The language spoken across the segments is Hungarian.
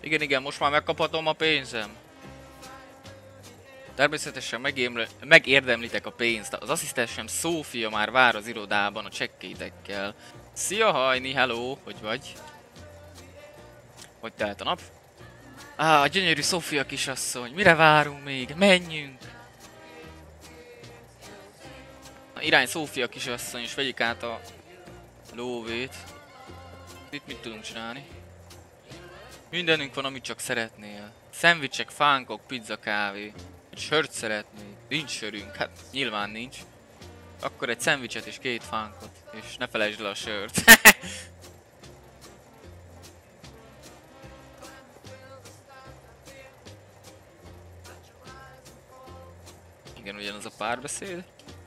Igen, most már megkaphatom a pénzem. Természetesen megérdemlitek a pénzt. Az asszisztensem Szófia már vár az irodában a csekkétekkel. Szia Hajni, hello, hogy vagy? Hogy telt a nap? A gyönyörű Szófia kisasszony, mire várunk még? Menjünk! Na, irány Szófia kisasszony, és vegyük át a lóvét. Itt mit tudunk csinálni? Mindenünk van, amit csak szeretnél. Szendvicsek, fánkok, pizza, kávé. Egy sört szeretnék. Nincs sörünk. Hát nyilván nincs. Akkor egy szendvicset és 2 fánkot. És ne felejtsd le a sört. Igen, ugyanaz a párbeszéd.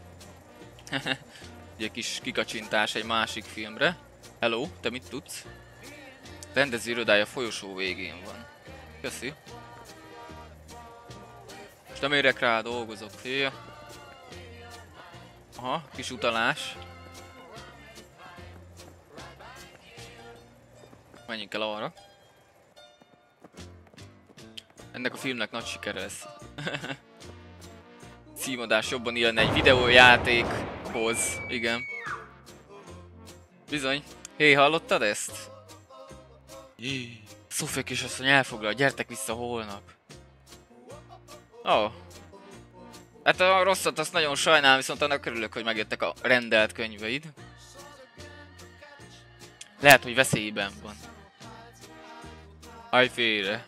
Ugye kis kikacsintás egy másik filmre. Hello, te mit tudsz? Rendező irodája folyosó végén van. Köszi. Most nem érek rá, dolgozok. Fél. Aha, kis utalás. Menjünk el arra. Ennek a filmnek nagy sikere lesz. Címadás jobban illene egy videójátékhoz. Igen. Bizony. Hé, hallottad ezt? Szófia kisasszony elfoglal, gyertek vissza holnap. Oh. Hát a rosszat azt nagyon sajnálom, viszont annak örülök, hogy megjöttek a rendelt könyveid. Lehet, hogy veszélyben van. Állj félre.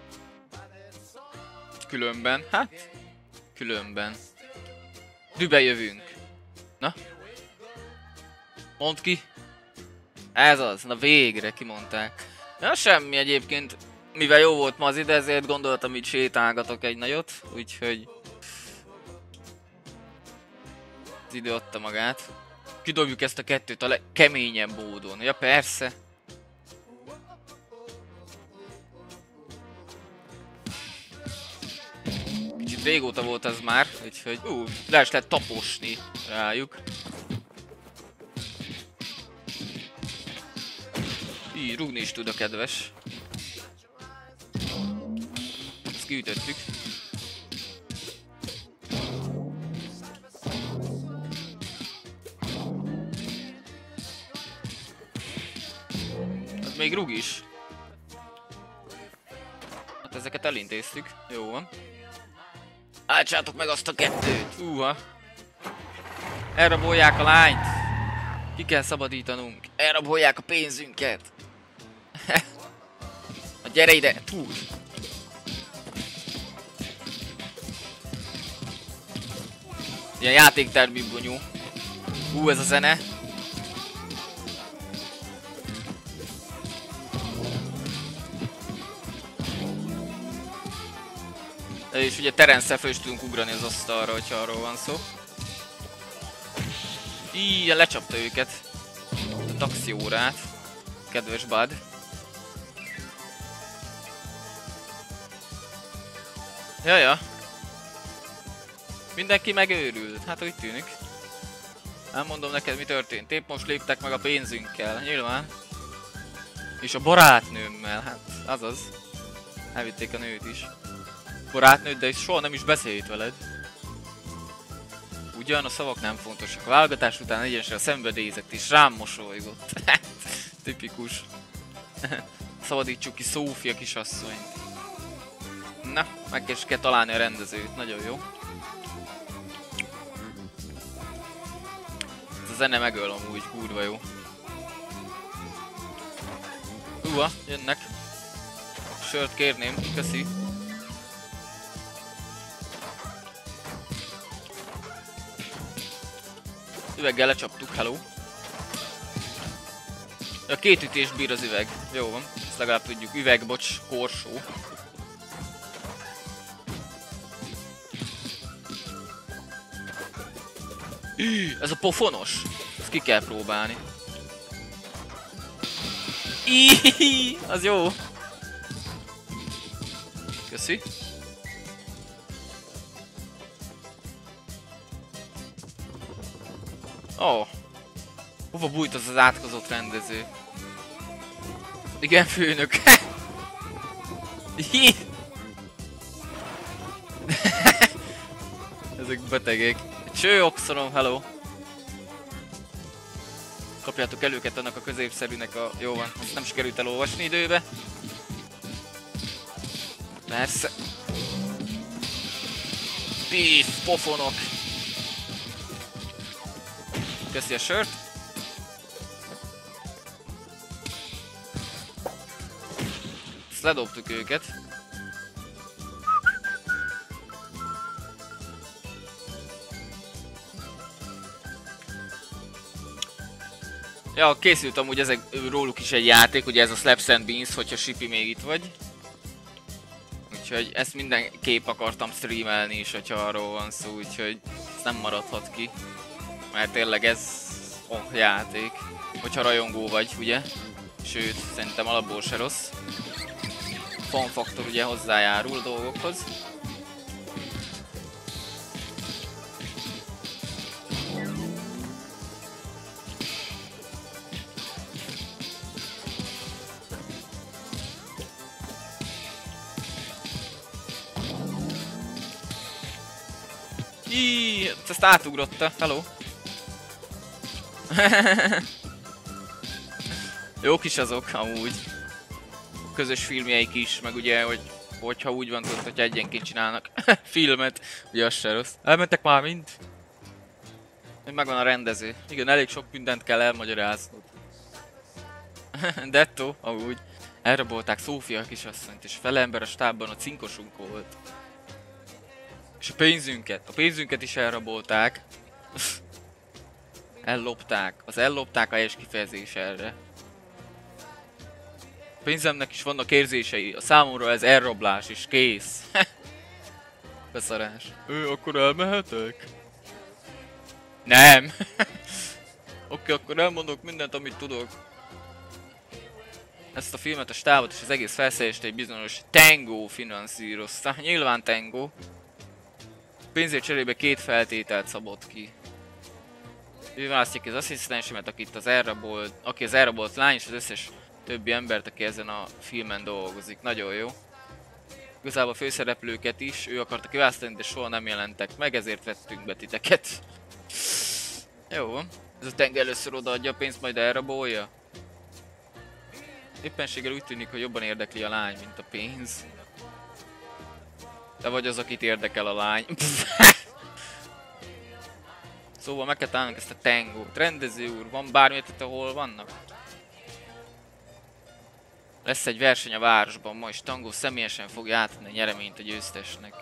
Különben, hát... Különben. Dübe jövünk. Na? Mondd ki. Ez az, na végre kimondták. Ja, semmi egyébként. Mivel jó volt ma az ide, ezért gondoltam, így sétálgatok egy nagyot. Úgyhogy... Az idő adta magát. Kidobjuk ezt a kettőt a legkeményebb módon. Ja persze. Kicsit régóta volt az már, úgyhogy lehet taposni rájuk. Így, rúgni is tud a kedves. Ezt kiütöttük. Hát még rúg is. Hát ezeket elintéztük. Jó van. Álltsátok meg azt a kettőt! Húha! Elrabolják a lányt! Ki kell szabadítanunk! Elrabolják a pénzünket! Na gyere ide! Hú! Ilyen játéktermi bonyó. Ez a zene. És ugye Terence-szel föl is tudunk ugrani az asztalra, hogyha arról van szó. Így, lecsapta őket. A taxiórát. Kedves bud. Jaja. Mindenki megőrült. Hát úgy tűnik. Nem mondom neked, mi történt. Épp most léptek meg a pénzünkkel. Nyilván. És a barátnőmmel. Hát azaz. Elvitték a nőt is. Barátnőd, de soha nem is beszélt veled. Ugyan a szavak nem fontosak. A válogatás után egyenesen szenvedélyezett és rám mosolygott. Tipikus. Szabadítsuk ki Szófia kisasszonyt. Na, meg kell találni a rendezőt. Nagyon jó. Ez a zene megöl amúgy, kurva jó. Jönnek. Sört kérném, köszi. Üveggel lecsaptuk, hello. A 2 ütést bír az üveg. Jó van, ezt legalább tudjuk. Üveg, bocs, korsó. Ez a pofonos. Ezt ki kell próbálni. Az jó. Köszi. Oh. Hova bújt az átkozott rendező? Igen, főnök. Ezek betegek. Cső, oxonom, hello! Kapjátok el őket annak a középszerűnek a... Jó van, ezt nem sikerült elolvasni időbe. Persze. Beef, pofonok! Köszi a sört. Ezt ledobtuk őket. Ja, készült amúgy ezek róluk is egy játék, ugye ez a Slaps and Beans, hogyha Sipi még itt vagy. Úgyhogy ezt mindenképp akartam streamelni is, hogyha arról van szó, úgyhogy ez nem maradhat ki. Mert tényleg ez játék, hogyha rajongó vagy, ugye? Sőt, szerintem alapból se rossz. Fun faktor ugye hozzájárul a dolgokhoz. Ezt átugrotta, hello. Jók is azok, amúgy. Közös filmjeik is, meg ugye, hogyha úgy van tudod, hogy egyenként csinálnak filmet, ugye az se rossz. Elmentek már mind? Megvan a rendező. Igen, elég sok mindent kell elmagyaráznod. Detto, amúgy. Elrabolták Szófia kisasszonyt, és fele ember a stábban a cinkosunk volt. És a pénzünket is elrabolták. Ellopták. Az ellopták a helyes kifejezés erre. A pénzemnek is vannak érzései, a számomra ez elrablás és kész. Beszarás. Akkor elmehetek? Nem. Oké, akkor elmondok mindent, amit tudok. Ezt a filmet, a stábot és az egész felszerelést egy bizonyos Tango finanszírozta. Nyilván Tango. Pénzért cserébe 2 feltételt szabott ki. Ő választja ki az asszisztensemet, aki az elrabolt lány, és az összes többi embert, aki ezen a filmen dolgozik. Nagyon jó. Igazából a főszereplőket is ő akarta kiválasztani, de soha nem jelentek meg, ezért vettünk be titeket. Jó. Ez a Tango először odaadja a pénzt, majd elrabolja. Éppenséggel úgy tűnik, hogy jobban érdekli a lány, mint a pénz. Te vagy az, akit érdekel a lány. Szóval meg kell találnunk ezt a Tangót. Rendező úr, van bármi ötlet, ahol vannak? Lesz egy verseny a városban ma, és Tango személyesen fogja átadni a nyereményt a győztesnek.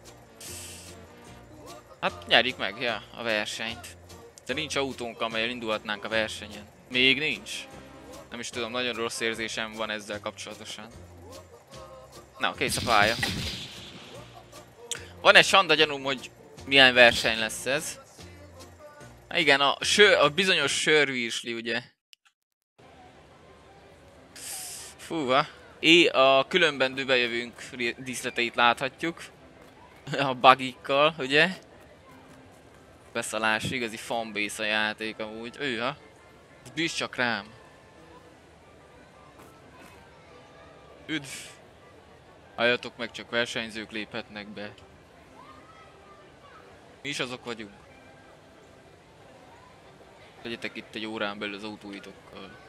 Hát nyerjük meg, ja, a versenyt. De nincs autónk, amellyel indulhatnánk a versenyen. Még nincs. Nem is tudom, nagyon rossz érzésem van ezzel kapcsolatosan. Na, kész a pálya. Van egy sanda gyanúm, hogy milyen verseny lesz ez. Igen, a bizonyos sörvírsli, ugye. Fúha. A különben bejövünk díszleteit láthatjuk. A bugikkal, ugye. Beszalás, igazi fanbase a játék amúgy. Őha. Bízz csak rám. Üdv. Halljatok meg, csak versenyzők léphetnek be. Mi is azok vagyunk. Legyetek itt egy órán belül az autóitokkal.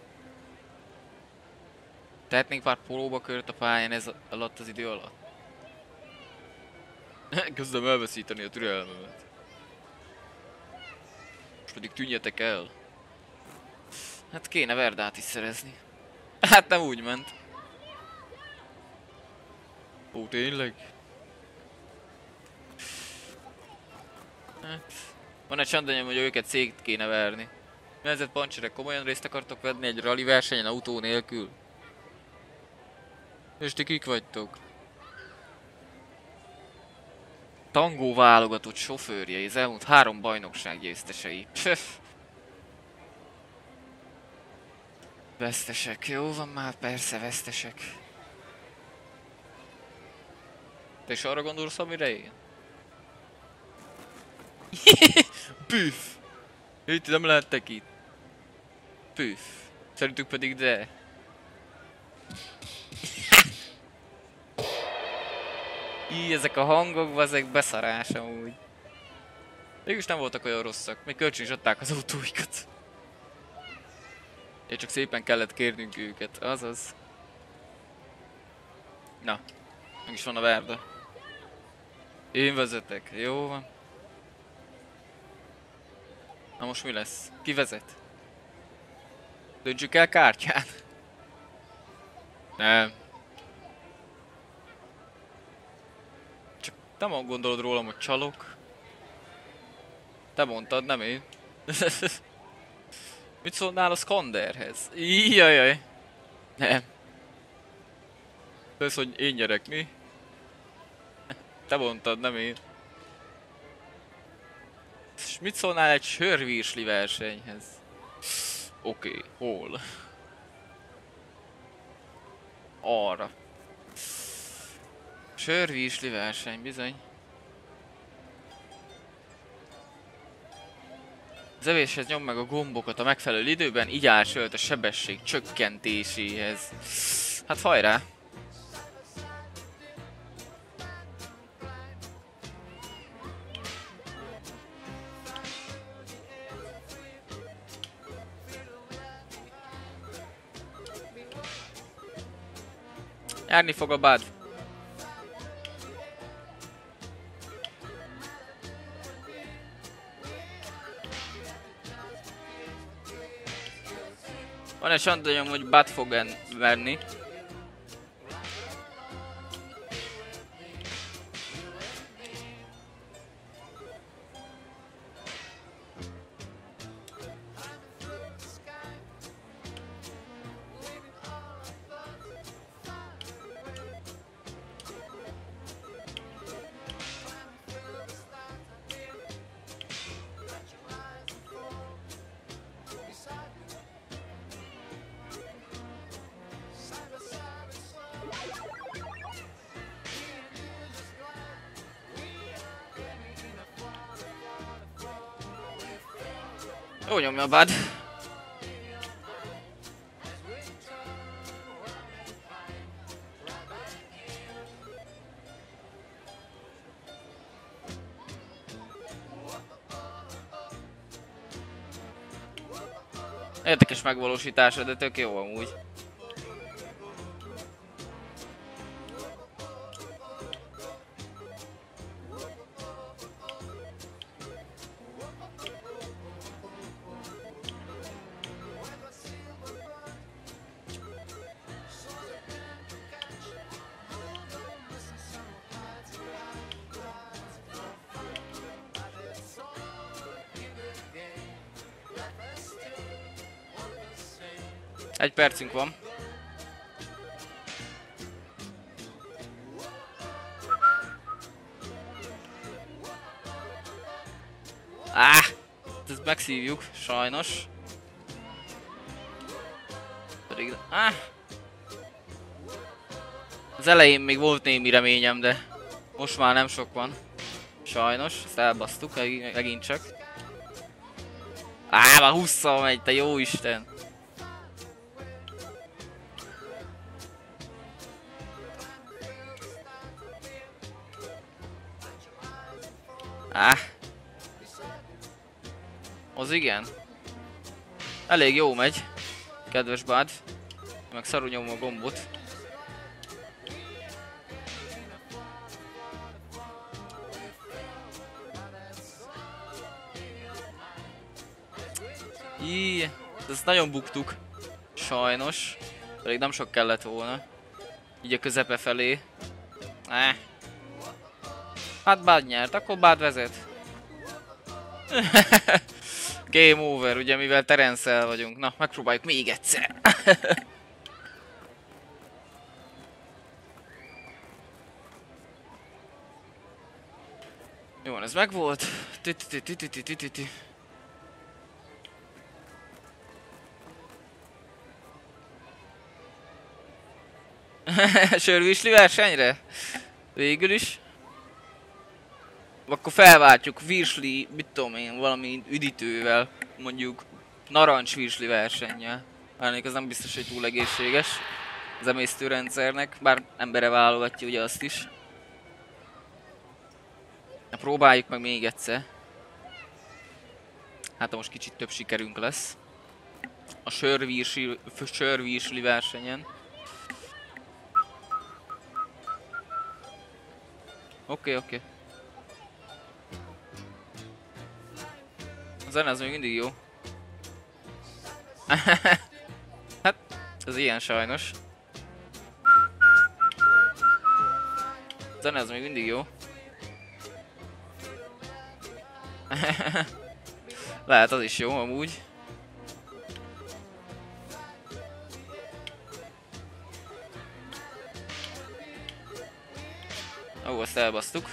Tehetnénk pár próbakört a pályán ez alatt az idő alatt? Kezdem elveszíteni a türelmemet. Most pedig tűnjetek el. Hát kéne Verdát is szerezni. Hát nem úgy ment. Ó, tényleg? Hát... Van egy csandanyom, hogy őket szét kéne verni. Vezet pancserek, komolyan részt akartok venni egy rally versenyen autó nélkül? És ti kik vagytok? Tango válogatott sofőrjei, az elmúlt 3 bajnokság győztesei. Pöf. Vesztesek, jó van már, persze vesztesek. Te is arra gondolsz, amire én? Püff! Itt nem lehettek itt. Püff. Szerintük pedig de. Így ezek a hangok, ezek beszarás amúgy. Mégis nem voltak olyan rosszak, még kölcsön is adták az autóikat. Csak szépen kellett kérnünk őket, azaz. Na, meg is van a Verda. Én vezetek, jó van. Na most mi lesz? Ki vezet? Döntsük el kártyán? Nem. Csak te ma gondolod rólam, hogy csalok. Te mondtad, nem én. Mit szólnál a Skanderhez? Jajjaj. Nem. Ez, hogy én nyerek, mi? Te mondtad, nem én. És mit szólnál egy sörvírsli versenyhez? Oké, hol? Arra. Sörvírsli verseny, bizony. Az evéshez nyom meg a gombokat a megfelelő időben, így áll sört a sebesség csökkentéséhez. Hát hajrá! Járni fog a bad. Van egy sandonyom, hogy bad fog verni. Jó nyomja a bad. Érdekes megvalósítása, de tök jó amúgy. Egy percünk van. Ezt megszívjuk, sajnos. Pedig... Az elején még volt némi reményem, de most már nem sok van. Sajnos, ezt elbasztuk megint csak. Már 20-szal megy, te jó Isten! Az igen. Elég jó megy. Kedves bad. Meg szarul nyomom a gombot. Ezt nagyon buktuk. Sajnos. Pedig nem sok kellett volna. Így a közepe felé. Hát bad nyert, akkor bad vezet. Game over, ugye, mivel Terence-el vagyunk. Na, megpróbáljuk még egyszer. Jó, ez megvolt. Sörvisli versenyre? Végül is. Akkor felváltjuk virsli, mit tudom én, valami üdítővel, mondjuk narancs virsli versennyel. Bármelyik az nem biztos, hogy túl egészséges az emésztőrendszernek, bár embere válogatja ugye azt is. Na, próbáljuk meg még egyszer. Hát most kicsit több sikerünk lesz. A sörvírsli versenyen. Oké. A zene az még mindig jó. Hát, ez ilyen sajnos. A zene az még mindig jó. Lehet az is jó amúgy. Ó, azt elbasztuk.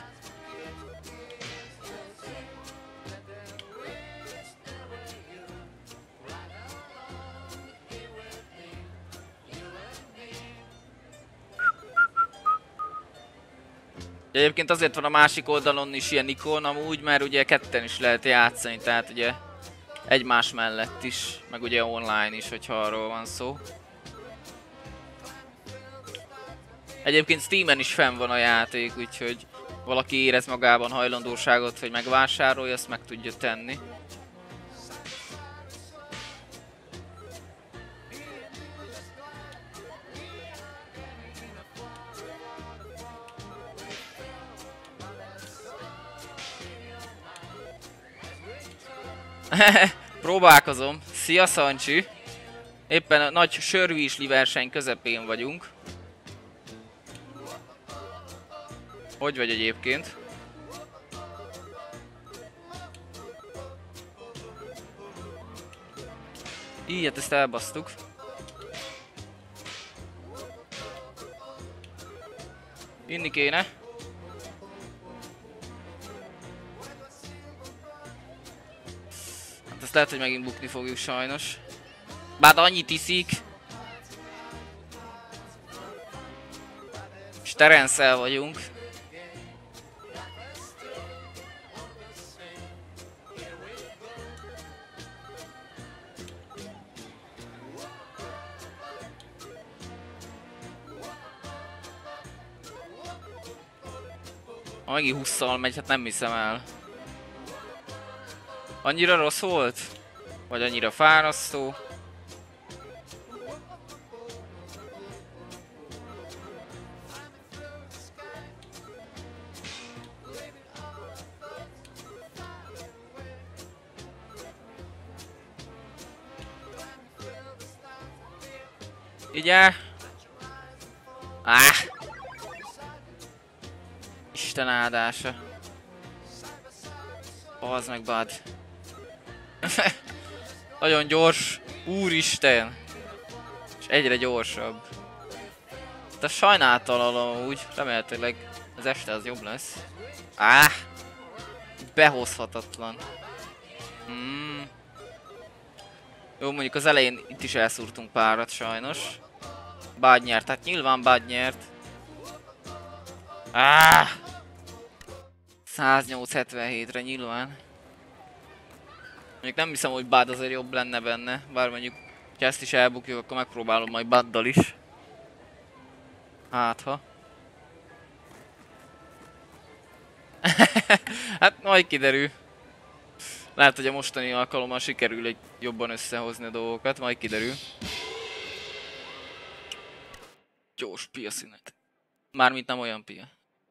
Egyébként azért van a másik oldalon is ilyen ikon amúgy, mert ugye ketten is lehet játszani, tehát ugye egymás mellett is, meg ugye online is, hogyha arról van szó. Egyébként Steamen is fenn van a játék, úgyhogy valaki érez magában hajlandóságot, hogy megvásárolja, azt meg tudja tenni. Próbálkozom. Szia Szancsi! Éppen a nagy sörvírsli verseny közepén vagyunk. Hogy vagy egyébként? Így, hát ezt elbasztuk. Inni kéne. Hát ezt lehet, hogy megint bukni fogjuk sajnos. Bár annyit iszik. És Terence-el vagyunk. Ha megint 20-szal megy, hát nem hiszem el. Annyira rossz volt? Vagy annyira fárasztó? Ugye? Isten áldása. Az meg bad. Nagyon gyors. Úristen. És egyre gyorsabb. De sajnáltalan úgy. Remélhetőleg az este az jobb lesz. Behozhatatlan. Jó, mondjuk az elején itt is elszúrtunk párat sajnos. Bad nyert, hát nyilván Bad nyert. 108-77-re nyilván. Mondjuk nem hiszem, hogy Bad azért jobb lenne benne. Bár mondjuk, ha ezt is elbukjuk, akkor megpróbálom majd Baddal is. Hát ha. Hát majd kiderül. Lehet, hogy a mostani alkalommal sikerül egy jobban összehozni a dolgokat, majd kiderül. Gyors pia szünet. Mármint nem olyan pia.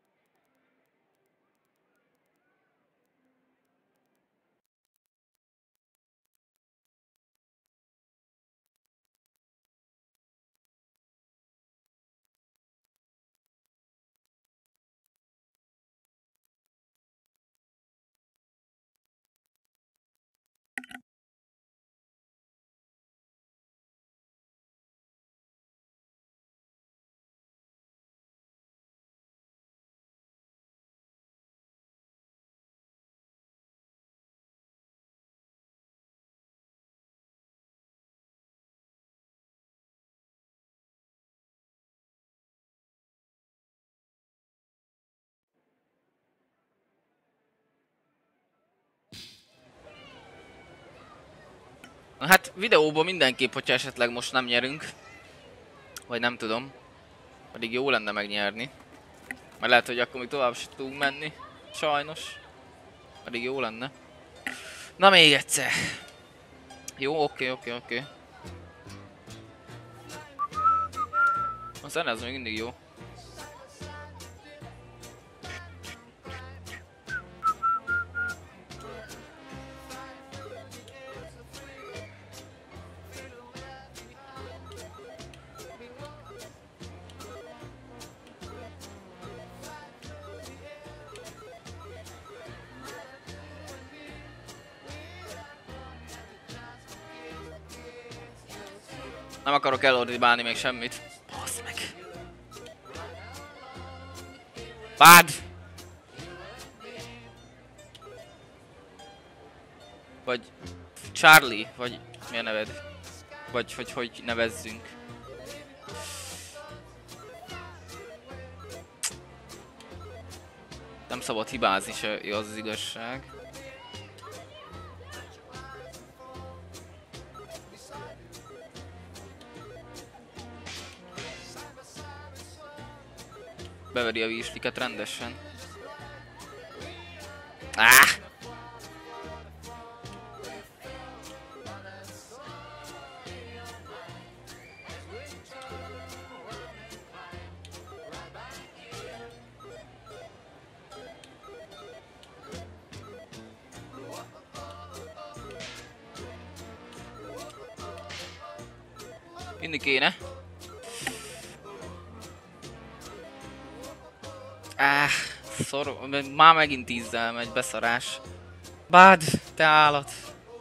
Hát videóban mindenképp, hogyha esetleg most nem nyerünk. Vagy nem tudom. Pedig jó lenne megnyerni. Mert lehet, hogy akkor még tovább sem tudunk menni. Sajnos. Pedig jó lenne. Na még egyszer. Jó, oké. A zene az még mindig jó. Nem akarok elordibálni még semmit. Bassz meg. Bad! Vagy Charlie, vagy mi a neved? Vagy hogy nevezzünk. Nem szabad hibázni se, az az igazság. Beveri a vízsliket rendesen. Inni kéne. Már megint 10-zel megy, beszarás. Bad, te állat.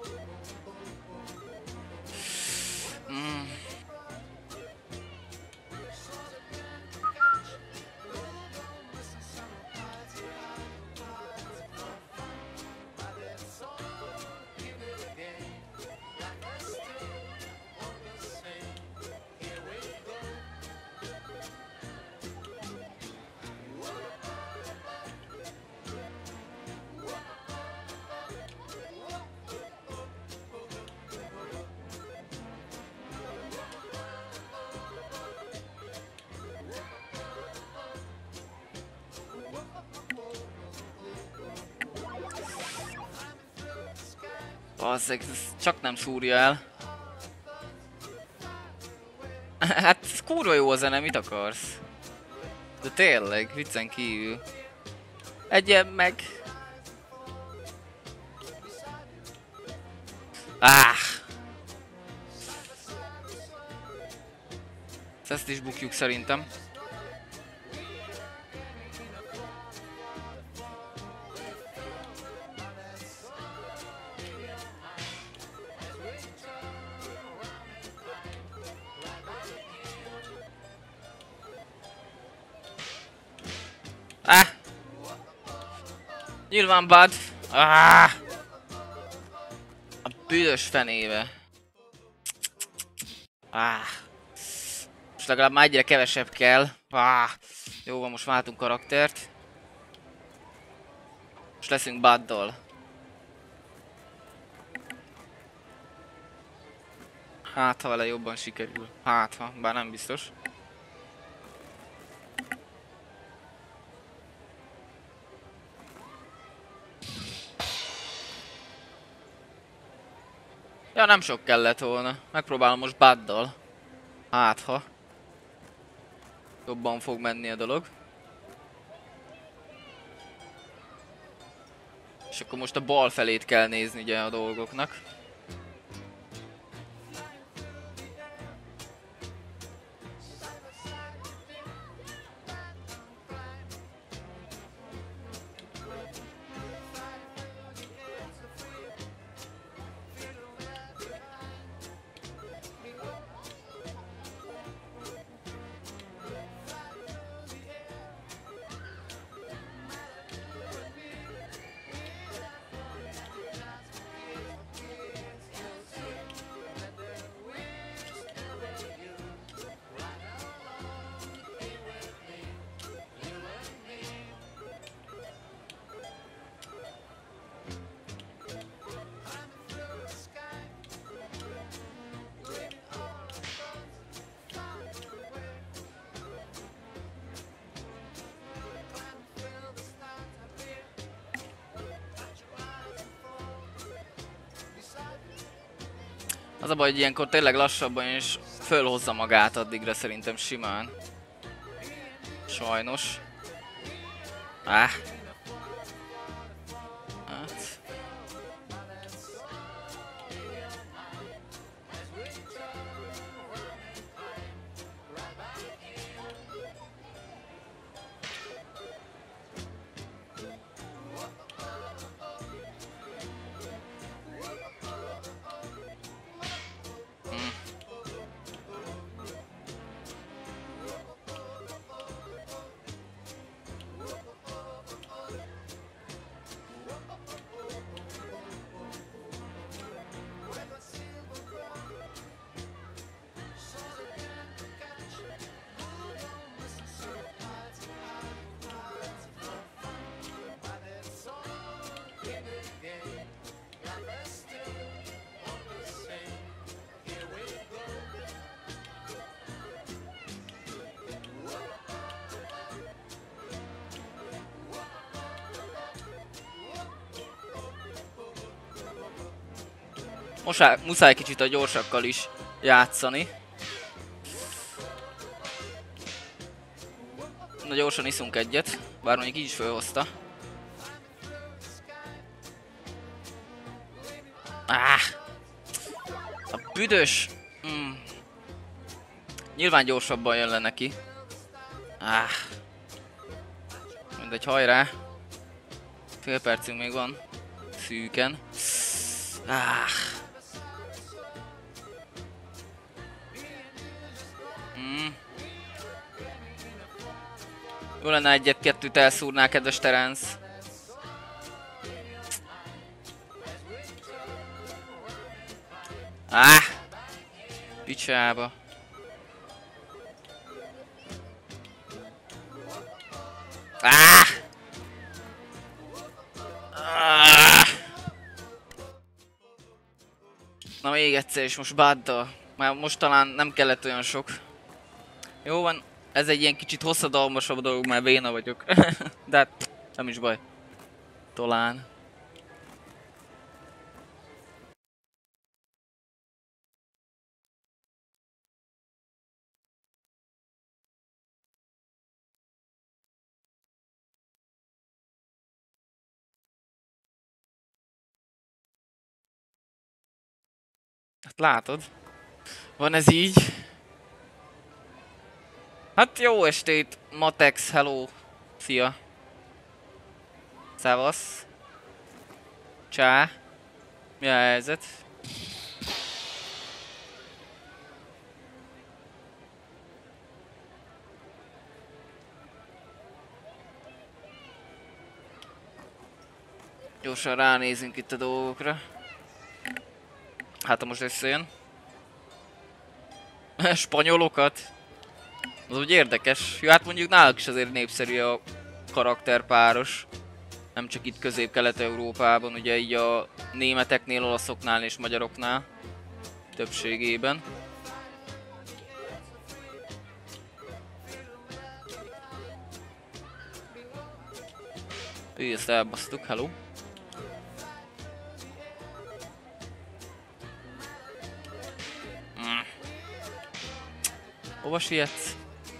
Bazzeg, ez csak nem szúrja el. Hát ez kurva jó a zene, mit akarsz? De tényleg, viccen kívül. Egyen meg! Ezt is bukjuk szerintem. Nyilván bad. A büdös fenébe. Most legalább már egyre kevesebb kell. Jó van, most váltunk karaktert. Most leszünk baddal. Hát, ha vele jobban sikerül. Hát, ha, bár nem biztos. Ja, nem sok kellett volna. Megpróbálom most baddal. Hát, ha jobban fog menni a dolog. És akkor most a bal felét kell nézni ugye a dolgoknak. Az a baj, hogy ilyenkor tényleg lassabban és fölhozza magát addigra szerintem simán. Sajnos. Hát. Most muszáj kicsit a gyorsakkal is játszani. Na gyorsan iszunk egyet, bár mondjuk így is fölhozta. A büdös! Nyilván gyorsabban jön le neki. Mindegy, hajrá! Fél percünk még van. Szűken. Jó lenne egyet-kettőt elszúrnál, kedves Terence. Picsába. Na még egyszer, és most báddal. Már most talán nem kellett olyan sok. Jó van, ez egy ilyen kicsit hosszadalmasabb dolog, mert béna vagyok. De hát nem is baj. Talán. Hát látod? Van ez így? Hát jó estét, Matex, hello! Szia! Szevasz! Csá! Mi a helyzet? Gyorsan ránézünk itt a dolgokra. Hát ha most összejön. Spanyolokat? Az úgy érdekes. Ja, hát mondjuk náluk is azért népszerű a karakterpáros. Nem csak itt Közép-Kelet-Európában, ugye így a németeknél, olaszoknál és magyaroknál. Többségében. Ezt elbasztuk, hello. Hova sietsz?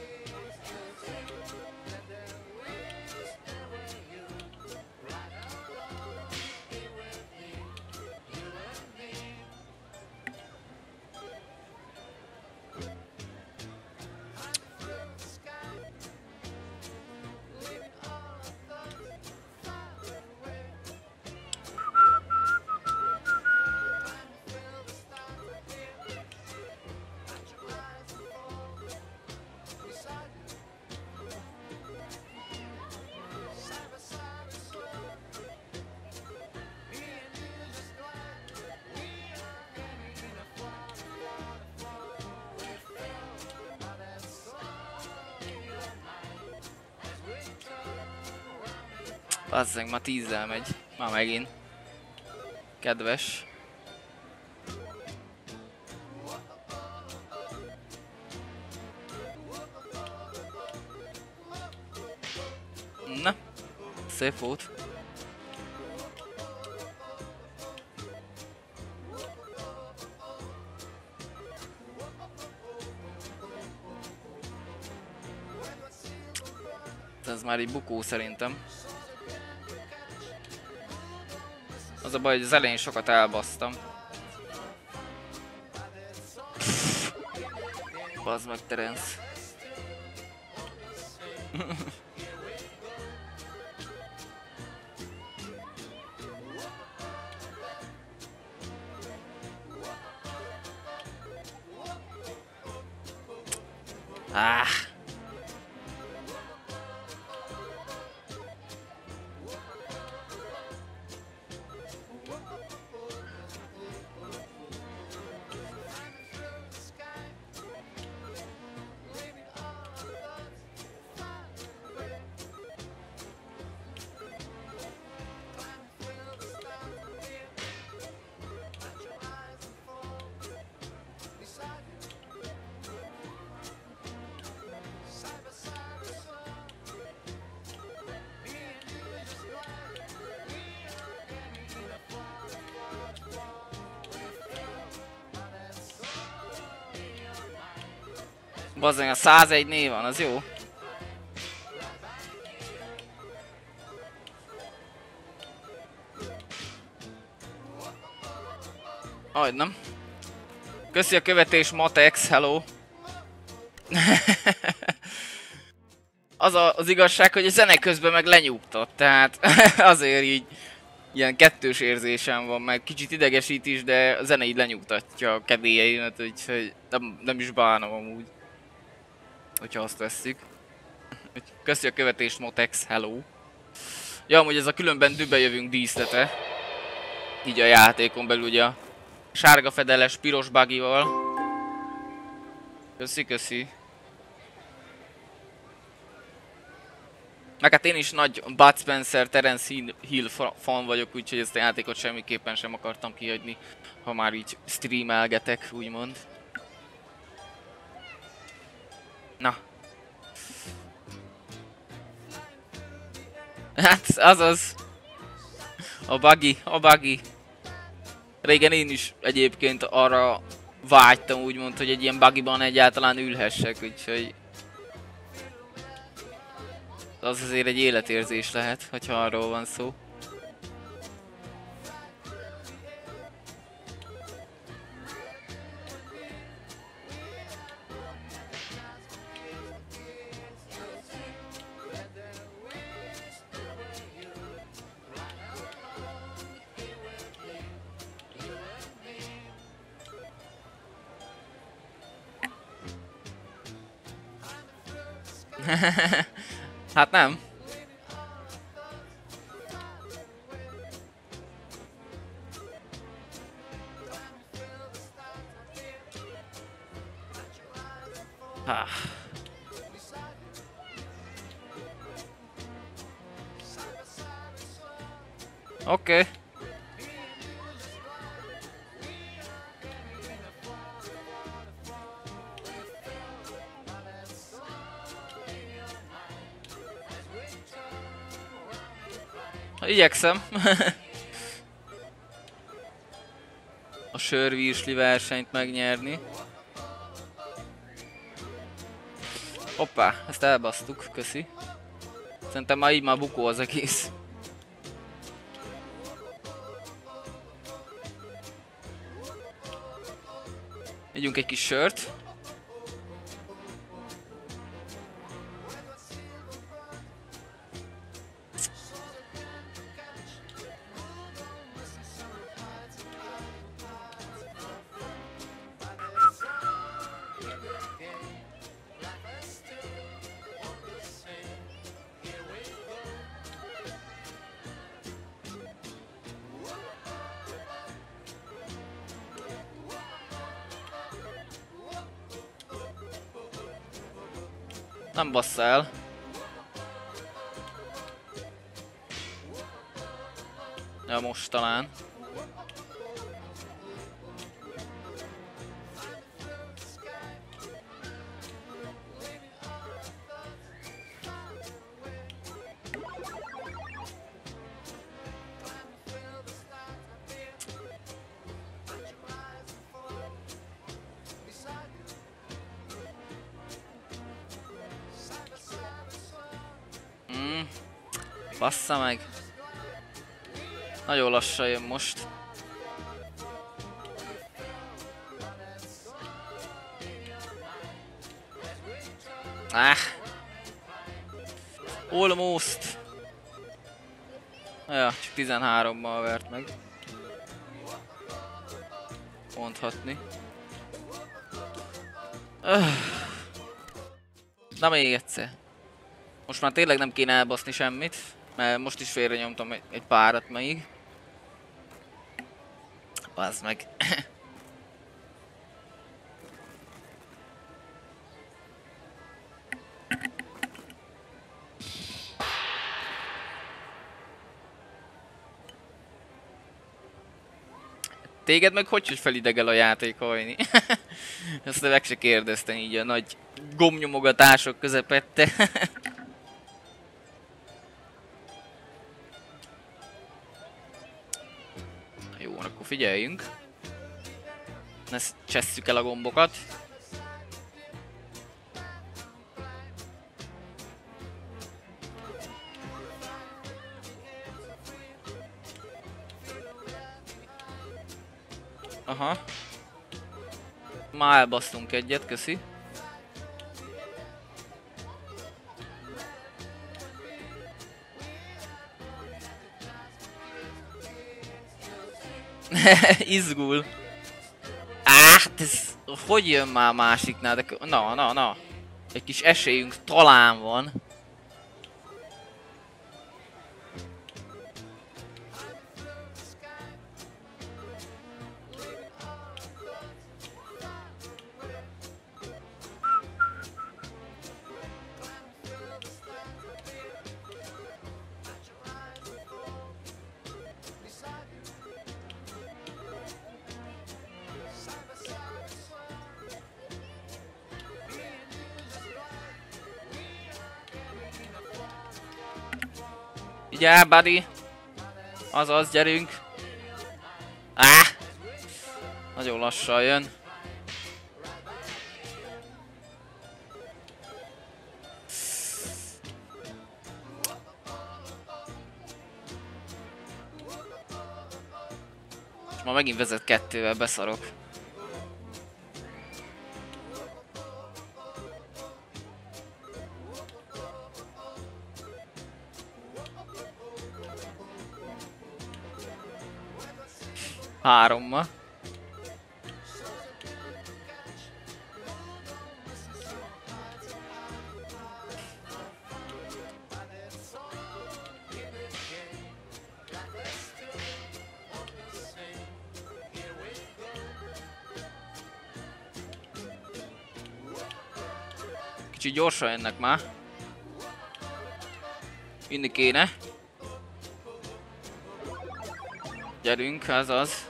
Bazzeg, ma 10-zel megy. Már megint. Kedves. Na. Szép volt. ez már egy bukó szerintem. Az a baj, hogy az elején sokat elbasztam. Bazd meg, Terence. Ah. Bazdmeg, a 101 név van, az jó. Majdnem. Köszi a követés, Matex, hello. Az igazság, hogy a zene közben meg lenyugtat, tehát azért így ilyen kettős érzésem van, meg kicsit idegesít is, de a zene így lenyugtatja a kedélyeimet, úgyhogy nem is bánom amúgy, hogyha azt vesszük. Köszi a követést, Motex, hello. Ja, amúgy ez a különben dübe jövünk díszlete. Így a játékon belül ugye a sárga fedeles, piros buggyval. Köszi, köszi. Meg hát én is nagy Bud Spencer, Terence Hill fan vagyok, úgyhogy ezt a játékot semmiképpen sem akartam kihagyni, ha már így streamelgetek, úgymond. Na. Hát, azaz. A buggy. Régen én is egyébként arra vágytam, úgymond, hogy egy ilyen buggyban egyáltalán ülhessek, úgyhogy... Az azért egy életérzés lehet, hogyha arról van szó. Hát nem. Oké. Igyekszem. A sörvírsli versenyt megnyerni. Hoppá, ezt elbasztuk, köszi. Szerintem már így már bukó az egész. Ígyunk egy kis sört. Nem bassza el. Ja, most talán. Bassza meg. Nagyon lassan jön most. Almost. Ja, csak 13-mal vert meg. Mondhatni. Na még egyszer. Most már tényleg nem kéne elbaszni semmit, mert most is félre nyomtam egy párat még. Bazd meg. Téged meg hogy felidegel a játék hajni? Ezt meg se kérdeztem így a nagy gombnyomogatások közepette. Jó, akkor figyeljünk. Ne csesszük el a gombokat. Aha. Már elbasztunk egyet, köszi. Izgul. Ez hogy jön már másiknál? De... Na. Egy kis esélyünk talán van. Ugye, buddy? Azaz, gyerünk! Nagyon lassan jön. És ma megint vezet 2-vel, beszarok. Hárommal. Kicsit gyorsan jönnek már. Inni kéne. Gyerünk, ez az.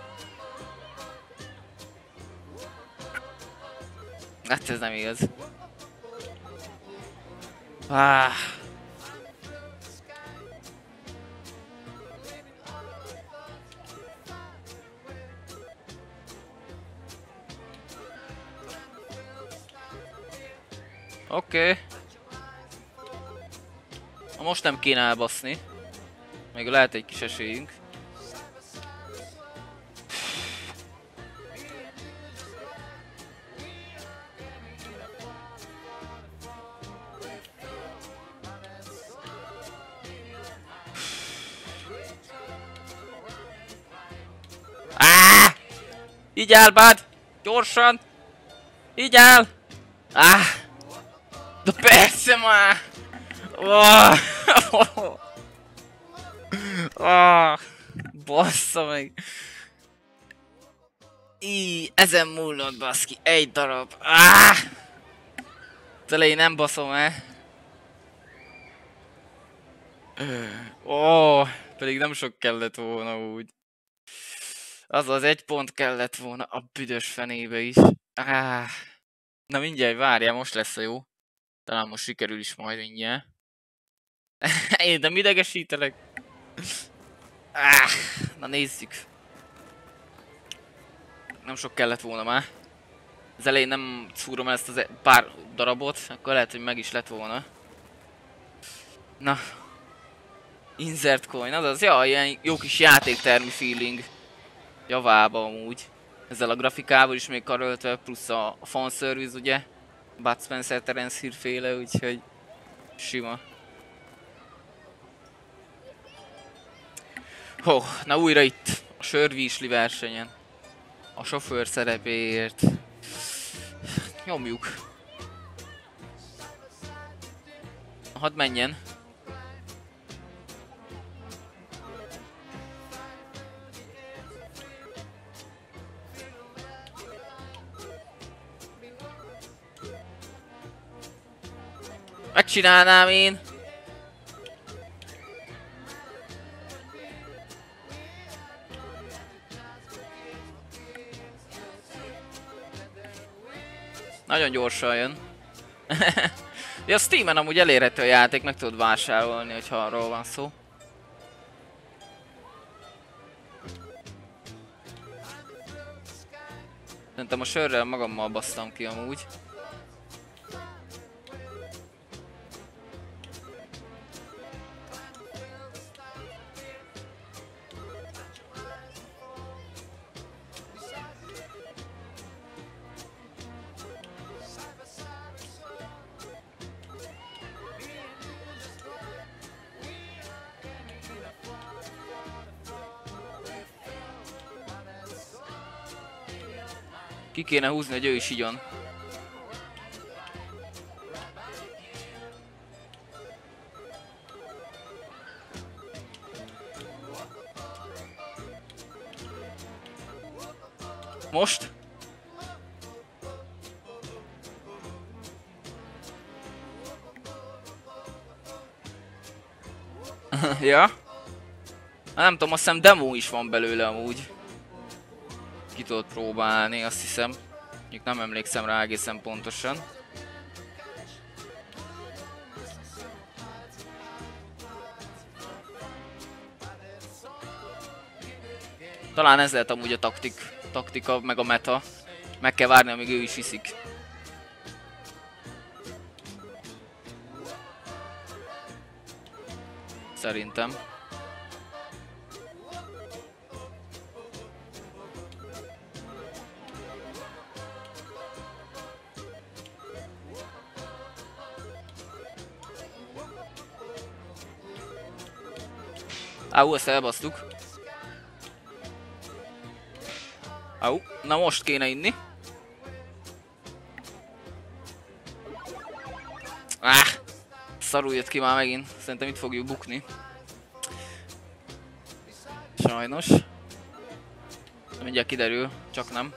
Hát ez nem igaz. Oké. Most nem kéne elbaszni. Még lehet egy kis esélyünk. Így áll, bud! Gyorsan! Így áll! De persze már! Bassza meg! Ezen múlnod, baszki! Egy darab! Az elején nem baszom el! Pedig nem sok kellett volna úgy. Az 1 pont kellett volna a büdös fenébe is. Na mindjárt, várjál, most lesz a jó. Talán most sikerül is majd mindjárt. Én nem idegesítelek. Na nézzük. Nem sok kellett volna már. Az elején nem szúrom el ezt az pár darabot, akkor lehet, hogy meg is lett volna. Na. Insert coin, azaz, ja, ilyen jó kis játéktermi feeling. Javába amúgy. Ezzel a grafikával is még karöltve, plusz a fanservice ugye. Bud Spencer, Terence Hill féle, úgyhogy sima. Ho, na újra itt, a sörvízsli versenyen. A sofőr szerepéért. Nyomjuk. Hadd menjen. Megcsinálnám én. Nagyon gyorsan jön. Ja, Steamen amúgy elérhető a játék, meg tudod vásárolni, hogyha arról van szó. Szerintem a sörrel magammal basztam ki amúgy. Ki kéne húzni, hogy ő is igyon. Most? Ja? Nem tudom, azt hiszem demo is van belőle amúgy. Ki tudod próbálni, azt hiszem. Mondjuk nem emlékszem rá egészen pontosan. Talán ez lehet amúgy a taktika, meg a meta. Meg kell várni, amíg ő is iszik. Szerintem. Áú, ezt elbasztuk. Áú, na most kéne inni. Szarul jött ki már megint. Szerintem itt fogjuk bukni. Sajnos. Mindjárt kiderül, csak nem.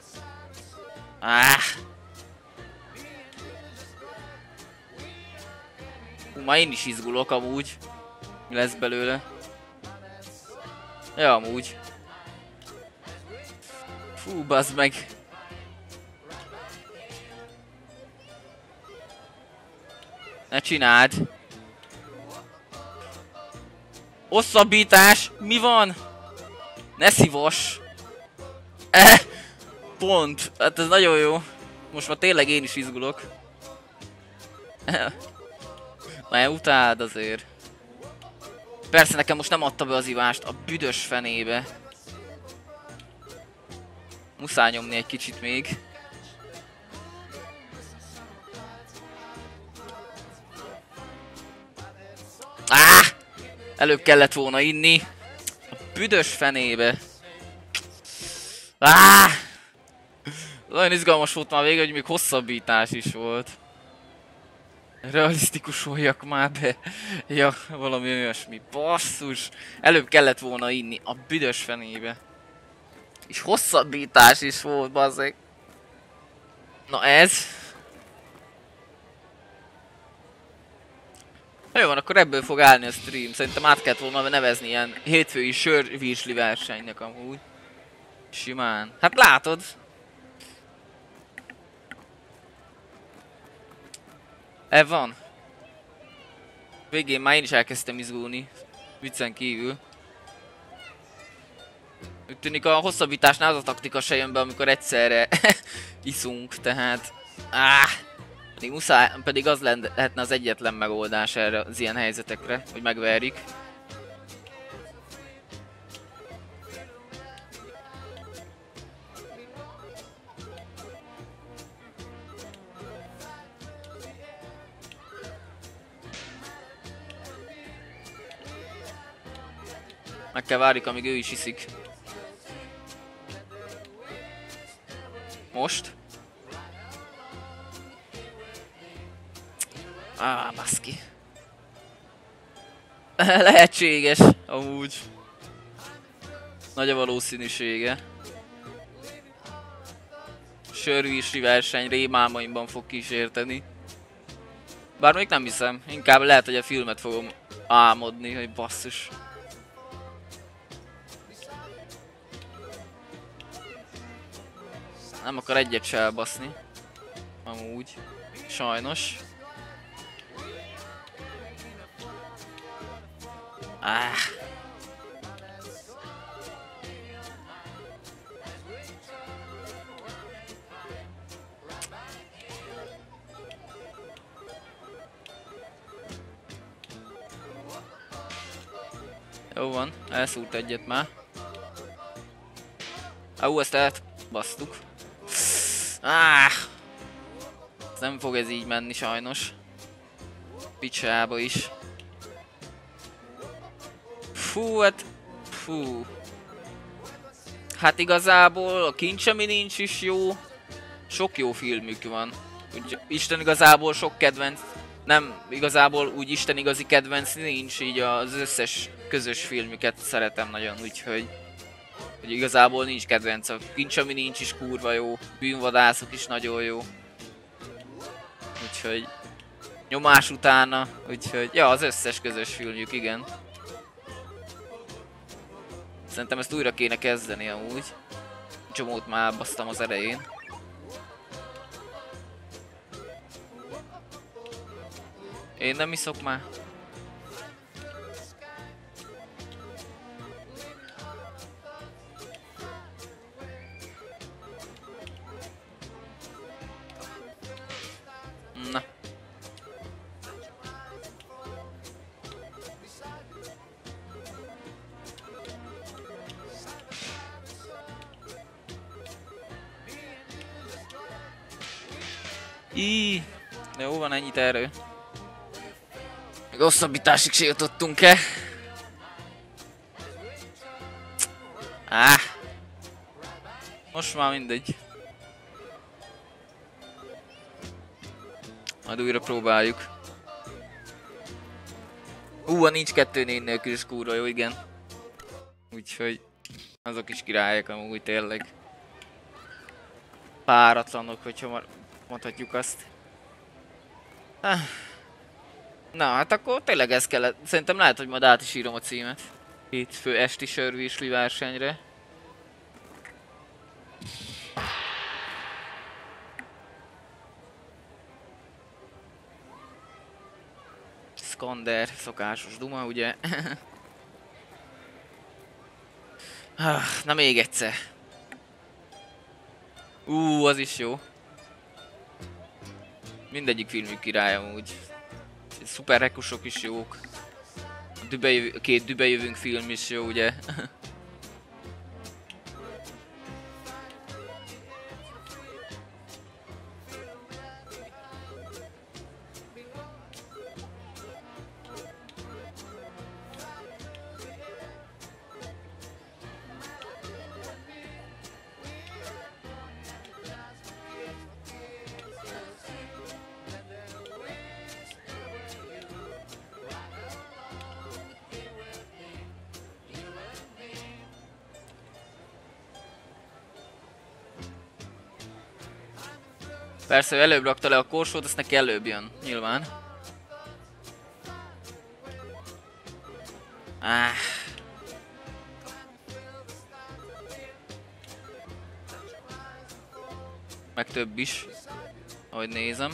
Már én is izgulok amúgy. Mi lesz belőle. Ja, amúgy. Fú, bazd meg. Ne csináld. Hosszabbítás! Mi van? Ne szívas! Pont! Hát ez nagyon jó. Most már tényleg én is izgulok. Már utáld azért. Persze nekem most nem adta be az ivást a büdös fenébe. Muszáj nyomni egy kicsit még. Előbb kellett volna inni. A büdös fenébe. Nagyon izgalmas volt már végül, hogy még hosszabbítás is volt. Realisztikusoljak már be. Ja, valami olyasmi. Basszus. Előbb kellett volna inni a büdös fenébe. És hosszabbítás is volt, bazzeg. Na ez. Na jó van, akkor ebből fog állni a stream. Szerintem át kellett volna nevezni ilyen hétfői sörvízsli versenynek amúgy. Simán. Hát látod. Van. Végén már én is elkezdtem izgulni. Viccen kívül. Úgy tűnik a hosszabbításnál az a taktika se jön be, amikor egyszerre iszunk, tehát... Pedig az lehetne az egyetlen megoldás erre az ilyen helyzetekre, hogy megverjük. Meg kell várjuk, amíg ő is iszik. Most? Baszki. Lehetséges, amúgy. Nagy a valószínűsége. Sörvísi verseny rémálmaimban fog kísérteni. Bár még nem hiszem, inkább lehet, hogy a filmet fogom álmodni, hogy basszus. Nem akar egyet se elbaszni. Amúgy. Sajnos. Jó van, elszúrt egyet már. Ezt elbasztuk. Ez nem fog ez így menni sajnos. Picsába is. Hát igazából a kincs, ami nincs is jó. Sok jó filmük van. Úgy, Isten igazából sok kedvenc. Nem, igazából úgy Isten igazi kedvenc nincs, így az összes közös filmüket szeretem nagyon, úgyhogy hogy igazából nincs kedvenc. A kincs, ami nincs is kurva jó. Bűnvadászok is nagyon jó. Úgyhogy nyomás utána, úgyhogy ja, az összes közös filmjük, igen. Szerintem ezt újra kéne kezdeni amúgy. Csomót már elbasztam az elején. Én nem iszok már. Na. Jó van, ennyit erő. Még hosszabbításig se jutottunk-e? Most már mindegy. Majd újra próbáljuk. A nincs 2-4 nélkül is kurva jó, igen. Úgyhogy azok is királyok amúgy tényleg. Páratlanok, hogyha mondhatjuk azt. Na, hát akkor tényleg ez kellett. Szerintem lehet, hogy majd át is írom a címet. Hétfő esti sörvízsli versenyre. Skander, szokásos duma, ugye? Na még egyszer. Az is jó. Mindegyik filmük király amúgy. Szuperhekusok is jók. A két Dübe jövünk film is jó, ugye? Persze, ő előbb rakta le a korsót, azt neki előbb jön, nyilván. Meg több is, ahogy nézem.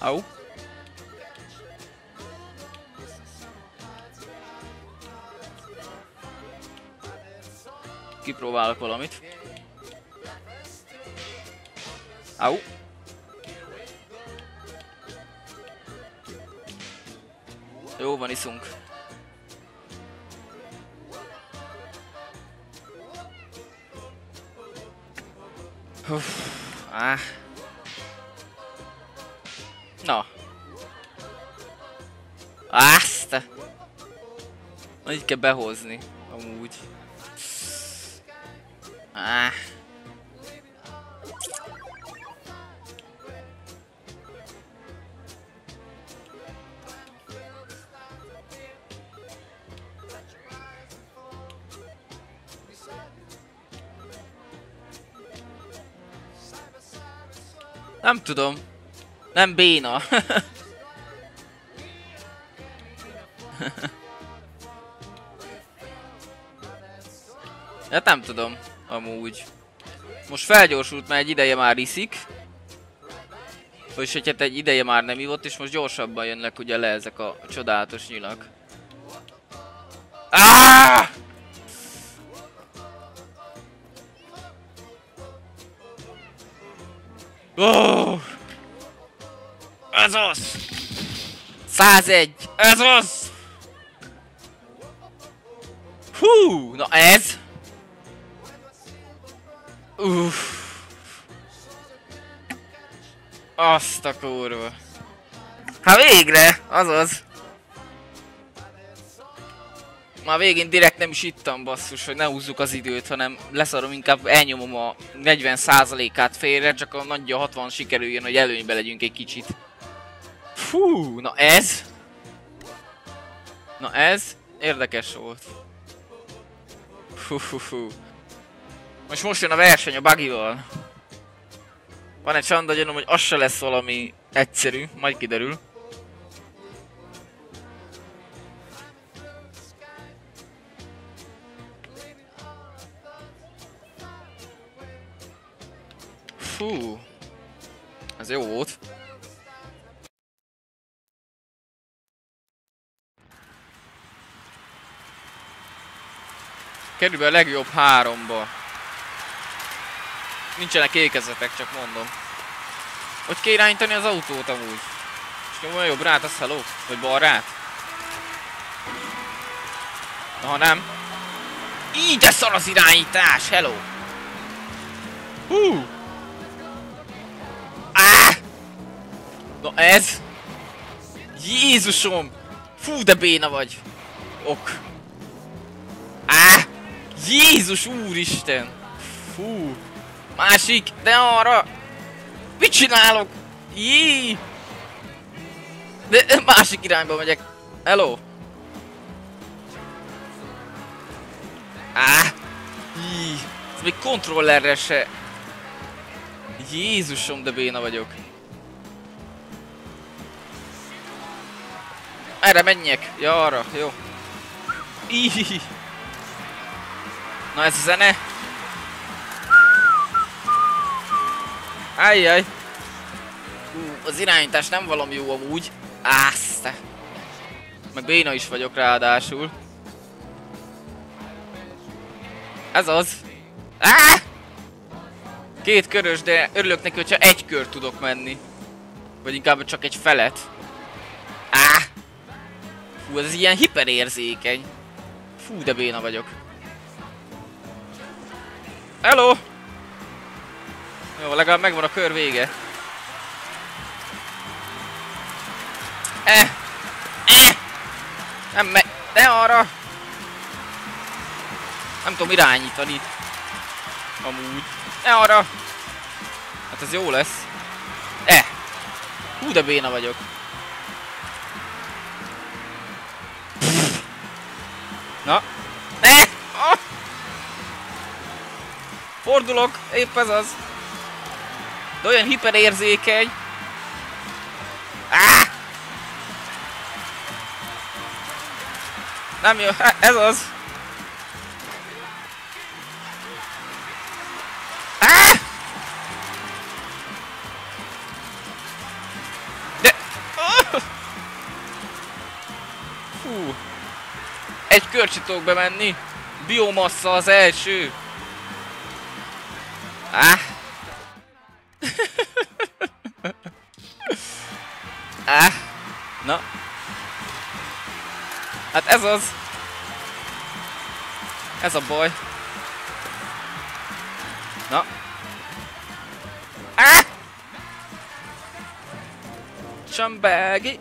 Au. Kipróbálok valamit. Au. Jó van, iszunk. Na. Azt! Így kell behozni, amúgy. Nem tudom. Nem béna. Hát nem tudom, amúgy. Most felgyorsult, mert egy ideje már iszik. Vagyis hogy hát egy ideje már nem ivott, és most gyorsabban jönnek ugye le ezek a csodálatos nyilak. Ah! Oh! Ez az! 101! Ez az! Hú! Na ez! Azt a kurva! Hát végre! Azaz! Már végén direkt nem is ittam, basszus, hogy ne húzzuk az időt, hanem leszarom, inkább elnyomom a 40%-át félre, csak a nagyja 60 sikerüljön, hogy előnybe legyünk egy kicsit. Fú, na ez? Na ez? Érdekes volt. Fú. Most jön a verseny a buggyval. Van egy csanda gyanom, hogy az se lesz valami egyszerű, majd kiderül. Fú, ez jó volt. Kerül be a legjobb 3-ba. Nincsenek ékezetek, csak mondom. Hogy kell irányítani az autót amúgy? És nyomom jobbra, az hello? Vagy balrát? Na, ha nem. Így de szar az irányítás, hello! Hú! Na ez? Jézusom! Fú, de béna vagy! Ok. Jézus úristen! Fú! Másik, de arra! Mit csinálok? Jé! De másik irányba megyek. Hello! Jé! Ez még kontrollerre se... Jézusom, de béna vagyok. Erre menjek. Ja, arra. Jó. Íh. Na ez a zene. Ajjaj. Az irányítás nem valami jó amúgy. Azt. Meg béna is vagyok ráadásul. Ez az. Két körös, de örülök neki, hogyha egy kör tudok menni. Vagy inkább csak egy felet. Fú, ez ilyen hiperérzékeny. Fú, de béna vagyok. Hello! Jó, legalább megvan a kör vége. Nem megy. De arra! Nem tudom irányítani. Amúgy. De arra! Hát ez jó lesz. Hú, de béna vagyok. Na. Fordulok, épp ez az. De olyan hiperérzékeny. Nem jó, ez az. De Egy kört sem tudok bemenni. Biomassa az első. Na. Hát ez az. Ez a baj. Na. Csambági.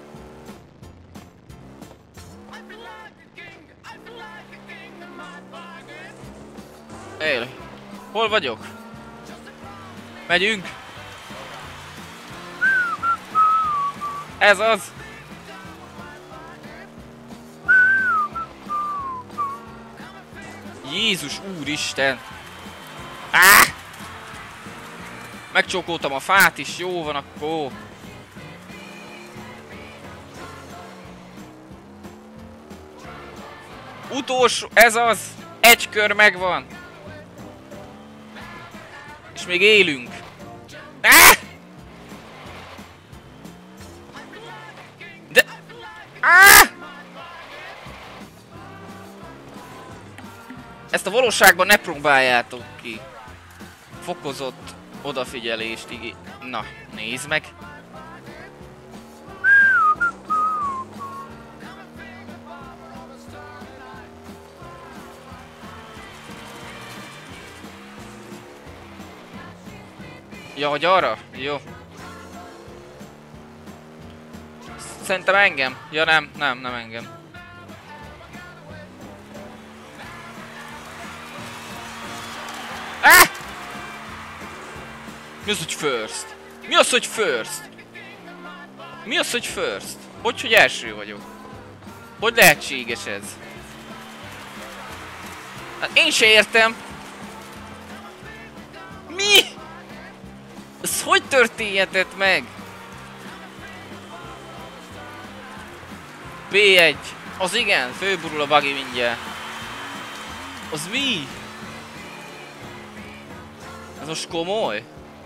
Él. Hol vagyok? Megyünk. Ez az. Jézus úristen. Megcsókoltam a fát is, jó van akkor. Utolsó, ez az. Egy kör megvan. És még élünk. De... Ezt a valóságban ne próbáljátok ki. Fokozott odafigyelést, na, nézd meg. Ja, hogy arra? Jó. Szerintem engem. Ja nem engem. Mi az, hogy first? Mi az, hogy first? Mi az, hogy first? Hogy első vagyok? Hogy lehetséges ez? Hát én se értem. Mi? Ez hogy történhetett meg? B1. Az igen, fölburul a buggy mindjárt. Az mi? Ez most komoly?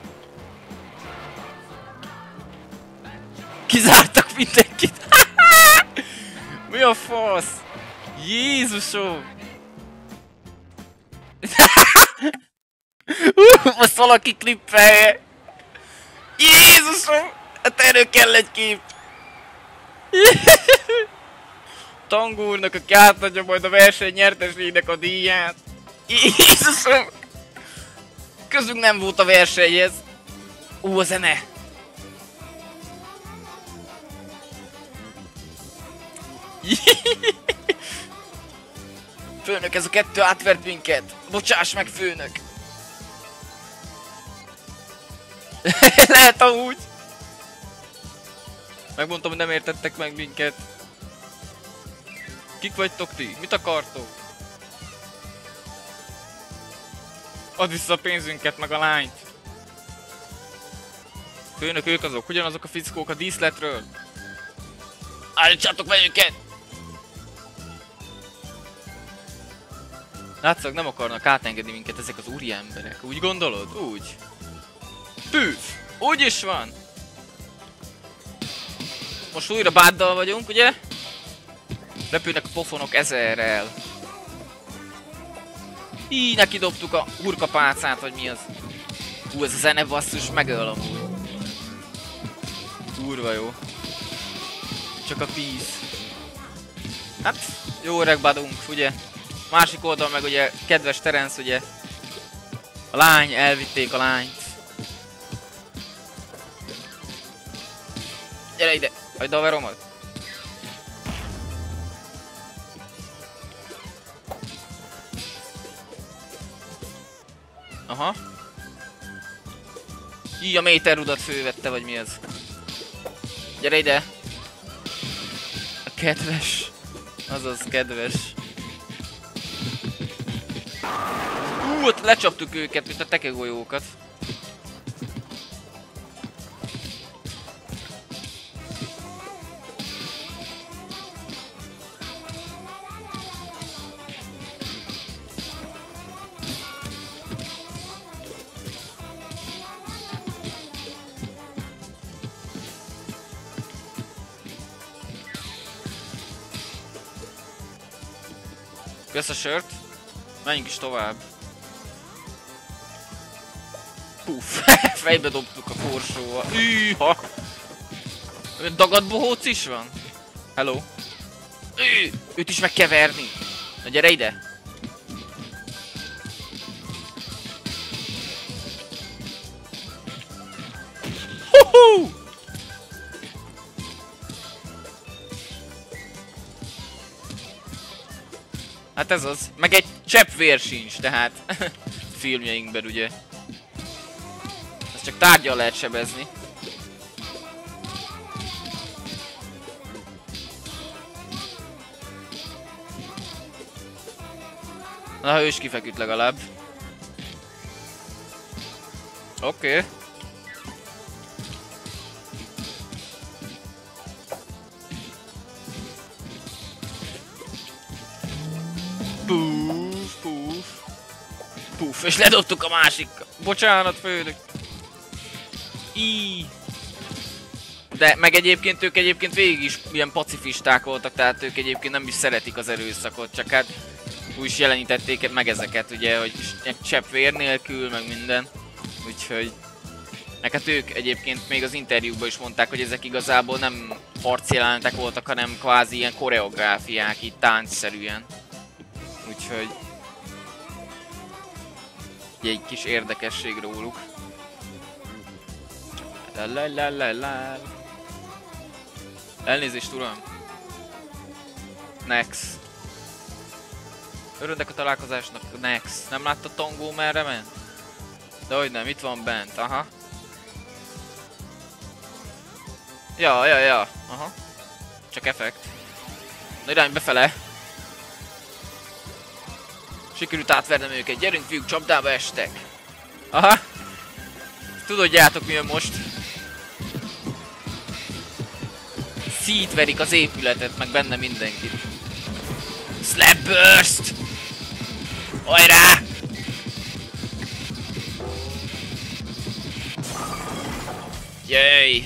Kizártak mindenkit! Mi a fasz? Jézusom! Most valaki klippelje! Jézusom! Hát erről kell egy kép! Tangó úrnak, aki átadja majd a verseny nyertesének a díját! Jézusom! Közünk nem volt a versenyhez! A zene! Főnök, ez a kettő átvert minket! Bocsáss meg, főnök! Lehet amúgy! Megmondtam, hogy nem értettek meg minket. Kik vagytok ti? Mit akartok? Add vissza a pénzünket, meg a lányt! Főnök, ők azok, ugyanazok a fickók a díszletről! Állítsátok meg őket! Látszak, nem akarnak átengedni minket ezek az úri emberek. Úgy gondolod? Úgy. Püf! Úgy is van! Most újra báddal vagyunk, ugye? Repülnek a pofonok ezerrel. Így neki dobtuk a hurkapálcát, vagy mi az? Ez a zene basszus megöl amúgy. Kurva jó. Csak a peace. Hát, jó öreg badunk, ugye? Másik oldal meg ugye, kedves Terence, ugye? A lány, elvitték a lányt. Gyere ide, hagyd a veromat. Aha. Így a méterrudat fővette, vagy mi az? Gyere ide. A kedves. Azaz kedves. Ott lecsaptuk őket, mint a tekegolyókat. Kösz a sört. Menjünk is tovább. Puff, fejbe dobtuk a korsóval. Üha! Dagadt bohóc is van? Hello? Őt is megkeverni. Na gyere ide! Huhu! Hát ez az. Meg egy csepp vér sincs, tehát filmjeinkben ugye. Ezt csak tárgyal lehet sebezni. Na, ő is kifeküdt legalább. Oké. Puff, puff. Puff, és ledobtuk a másik. Bocsánat, főnök. De meg egyébként ők végig is ilyen pacifisták voltak, tehát ők egyébként nem is szeretik az erőszakot, csak hát úgy is jelenítették meg ezeket, ugye, hogy egy csepp vér nélkül, meg minden. Úgyhogy... Meg hát ők egyébként még az interjúkban is mondták, hogy ezek igazából nem harcjelenetek voltak, hanem kvázi ilyen koreográfiák, így táncszerűen. Úgyhogy... egy kis érdekesség róluk. Elnézést, uram! Nex. Öröndek a találkozásnak, Nex. Nem látta Tongó merre ment? De hogy nem, itt van bent, aha. Ja, aha. Csak effekt. Na irány befele. Sikerült átvernem őket, gyerünk fiúk, csapdába estek. Aha. Tudodjátok mi jön most. Szétverik az épületet, meg benne mindenkit. Slap burst! Hajrá! Jöjj!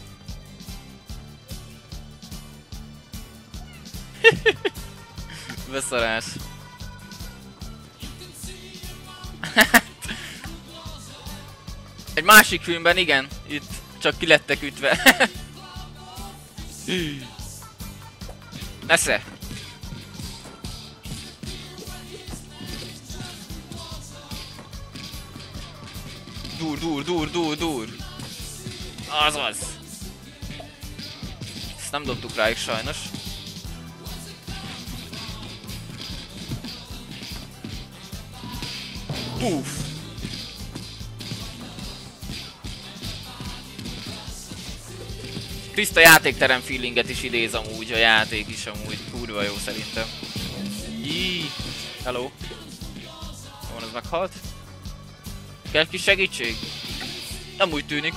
Beszarás. Egy másik filmben igen, itt csak ki lettek ütve. Nesze! Dur! Azaz! Ezt nem dobtuk rájuk sajnos. Puff! Krista játékterem feelinget is idéz amúgy, a játék is amúgy kurva jó szerintem. Jii. Hello. Van, az meghalt. Kell kis segítség? Nem úgy tűnik.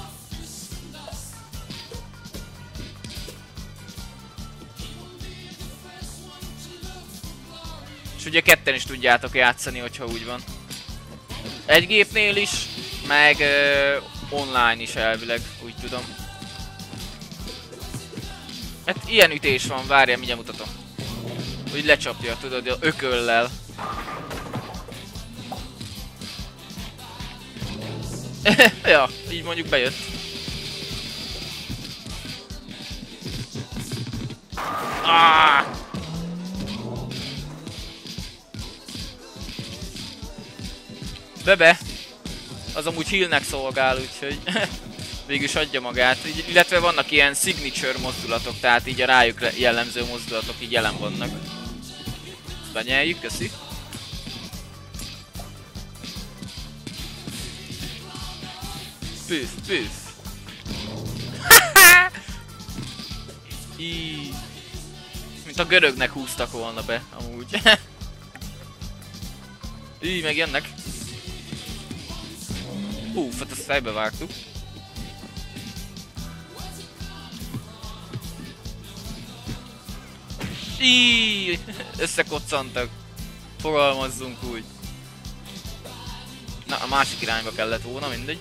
És ugye ketten is tudjátok játszani, hogyha úgy van. Egy gépnél is, meg online is elvileg, úgy tudom. Hát ilyen ütés van, várjál, mindjárt mutatom. Hogy lecsapja, tudod, ököllel. Ja, így mondjuk bejött. Bebe! Az amúgy healnek szolgál, úgyhogy végülis adja magát. Illetve vannak ilyen signature mozdulatok, tehát így a rájuk jellemző mozdulatok így jelen vannak. Ezt benyeljük, köszi. Püff. Mint a görögnek húztak volna be, amúgy. Megjönnek. Hát ezt fejbe vágtuk. Összekoccantak. Fogalmazzunk úgy. Na, a másik irányba kellett volna, mindegy.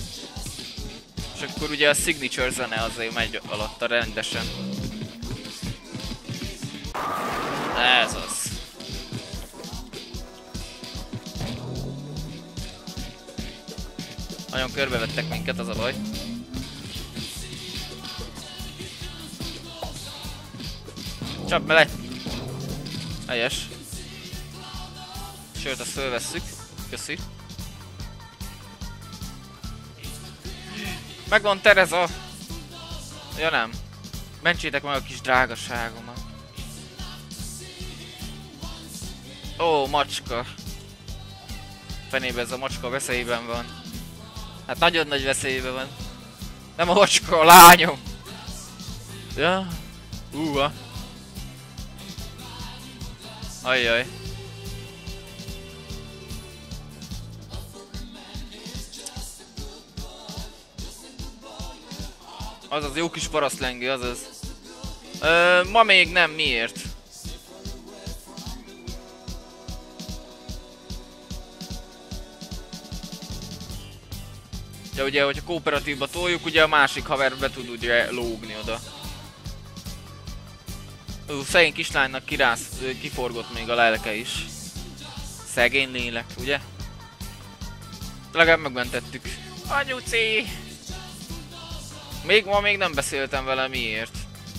És akkor ugye a signature zene azért megy alatta rendesen. Ez az. Nagyon körbevettek minket, az a baj. Csap bele! Helyes. Sőt, azt fölvesszük. Köszi. Megvan Tereza! Ja nem. Mentsétek meg a kis drágaságomat. Ó, macska. Fenébe ez a macska veszélyben van. Hát nagyon nagy veszélyben van. Nem a macska, a lányom! Ja. Ajjaj. Azaz jó kis parasztlengő, azaz. Ma még nem, miért? Ja ugye, hogyha kooperatívba toljuk, ugye a másik haver be tud ugye lógni oda. Szegény kislánynak kiforgott még a lelke is. Szegény lélek, ugye? Legalább megmentettük. Anyuci! Ma még nem beszéltem vele, miért.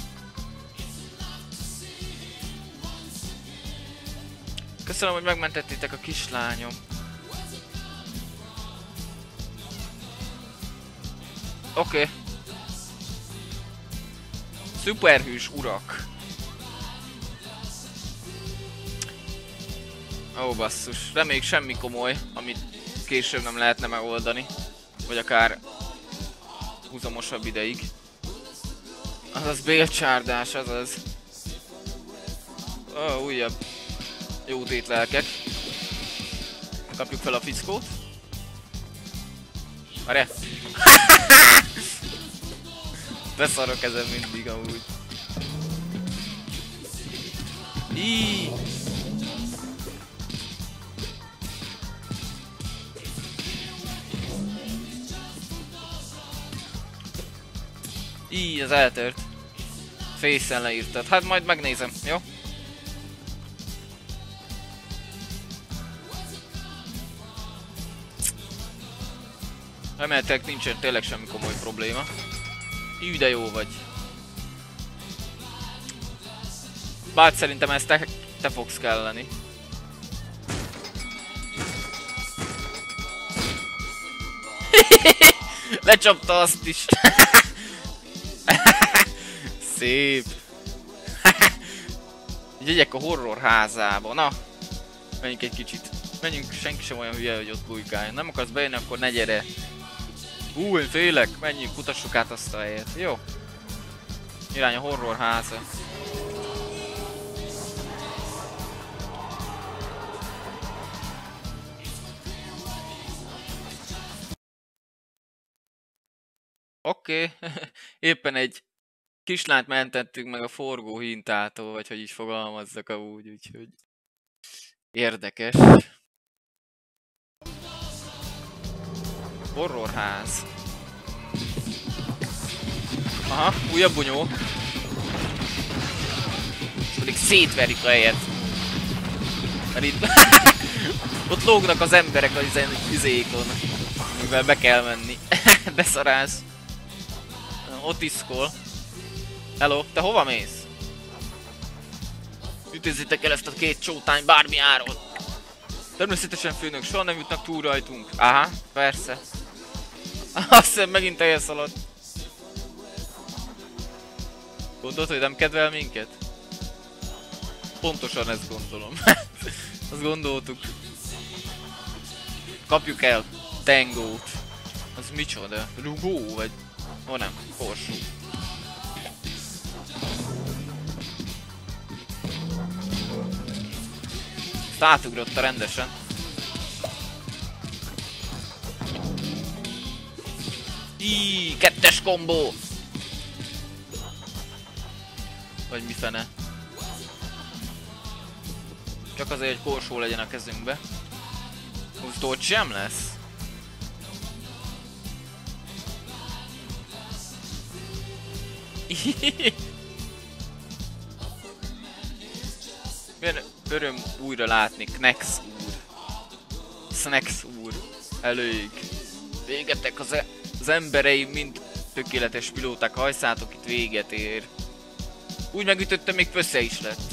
Köszönöm, hogy megmentettétek a kislányom. Oké. Szuperhős urak. Ó, basszus. Reméljük semmi komoly, amit később nem lehetne megoldani. Vagy akár húzamosabb ideig. Azaz bélcsárdás, azaz. Ó, újabb. Jó tétlelkek. Kapjuk fel a fickót. Várjál! Beszarok ezen mindig amúgy. Az eltört. Face-en leírtad. Hát majd megnézem, jó? Remélhetőleg nincsen tényleg semmi komoly probléma. De jó vagy. Bár szerintem ezt te fogsz kelleni. Lecsapta azt is. Szép. Gyegyek a horror házába. Na, menjünk egy kicsit. Menjünk, senki sem olyan hülye, hogy ott bujkáljon. Nem akarsz bejönni, akkor ne gyere. Én félek. Menjünk, kutassuk át azt a helyet. Jó. Irány a horror háza. Oké. Éppen egy kislányt mentettünk meg a forgóhintától, vagy hogy így fogalmazzak amúgy, úgyhogy érdekes. Horrorház. Aha, újabb bunyó. Pedig szétverik a helyet. Mert itt ott lógnak az emberek az izékon, mivel be kell menni. Beszarás. Ott iszkol. Hello, te hova mész? Ütézzétek el ezt a két csótány bármi áron. Természetesen főnök, soha nem jutnak túl rajtunk. Aha, persze. Azt hiszem megint elszaladt. Gondolod, hogy nem kedvel minket? Pontosan ezt gondolom. Azt gondoltuk. Kapjuk el Tengót. Az micsoda? Rugó vagy? Ó nem, korsó. Átugrotta rendesen. Kettes kombó! Vagy mi fene? Csak azért, hogy korsó legyen a kezünkbe. Úgy sem lesz. Öröm újra látni, Knex úr. Snacks úr. Elég. Végetek az embereim, mind tökéletes pilóták, hajszátok, itt véget ér. Úgy megütöttem, még pösze is lett.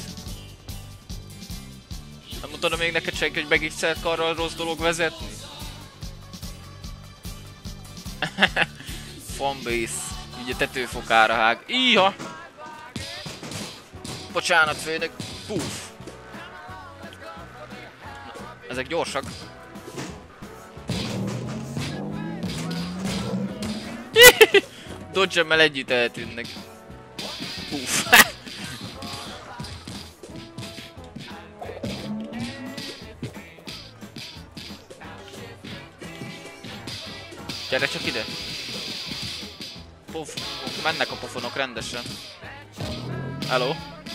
Nem mondta még neked senki, hogy megicselt karral rossz dolog vezetni? Fanbase. Így a tetőfokára hág. Íha! Bocsánat, főnök. Puff. Ezek gyorsak. Dodge-emmel együtt eltűnnek. Puff. Gyere csak ide. Mennek a pofonok rendesen. Hello.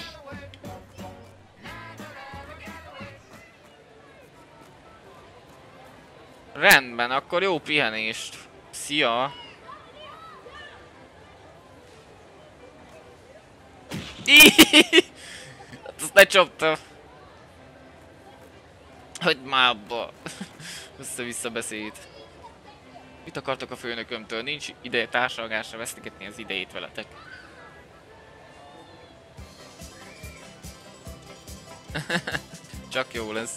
Rendben, akkor jó pihenést. Szia. Azt lecsaptam. Hogy már abba. Össze-vissza beszéd. Mit akartok a főnökömtől? Nincs ideje társalgásra vesztegetni az idejét veletek. Csak jó lesz.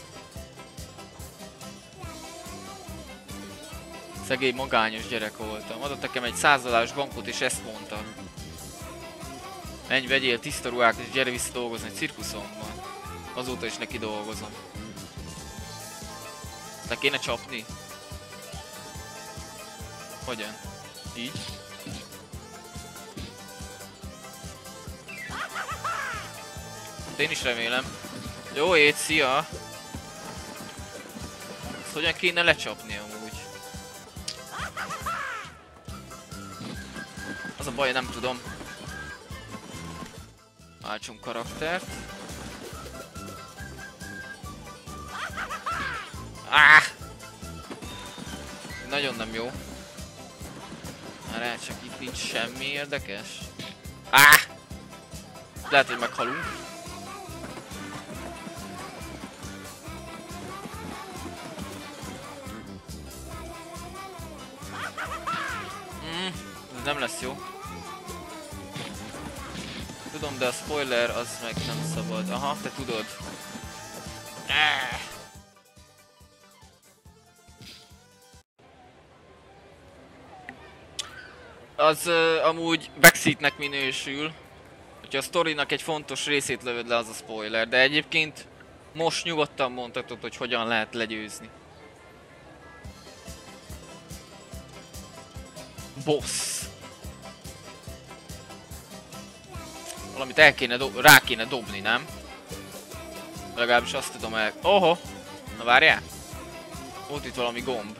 Szegény magányos gyerek voltam. Adott nekem egy $100 bankot és ezt mondta. Menj, vegyél tiszta ruhákat és gyere vissza dolgozni egy cirkuszomban. Azóta is neki dolgozom. Le kéne csapni? Hogyan? Így? Én is remélem. Jó ét, szia! Ezt hogyan kéne lecsapni amúgy? Az a baj, nem tudom. Váltsunk karaktert. Nagyon nem jó. Már csak itt nincs semmi érdekes. Lehet, hogy meghalunk. Ez nem lesz jó. Tudom, de a spoiler az meg nem szabad. Aha, te tudod. Az amúgy backseatnek minősül. Hogyha a sztorinak egy fontos részét lövöd le, az a spoiler. De egyébként most nyugodtan mondhatod, hogy hogyan lehet legyőzni. Boss. Valamit rá kéne dobni, nem? Legalábbis azt tudom el... Oho! Na várjál! Volt itt valami gomb.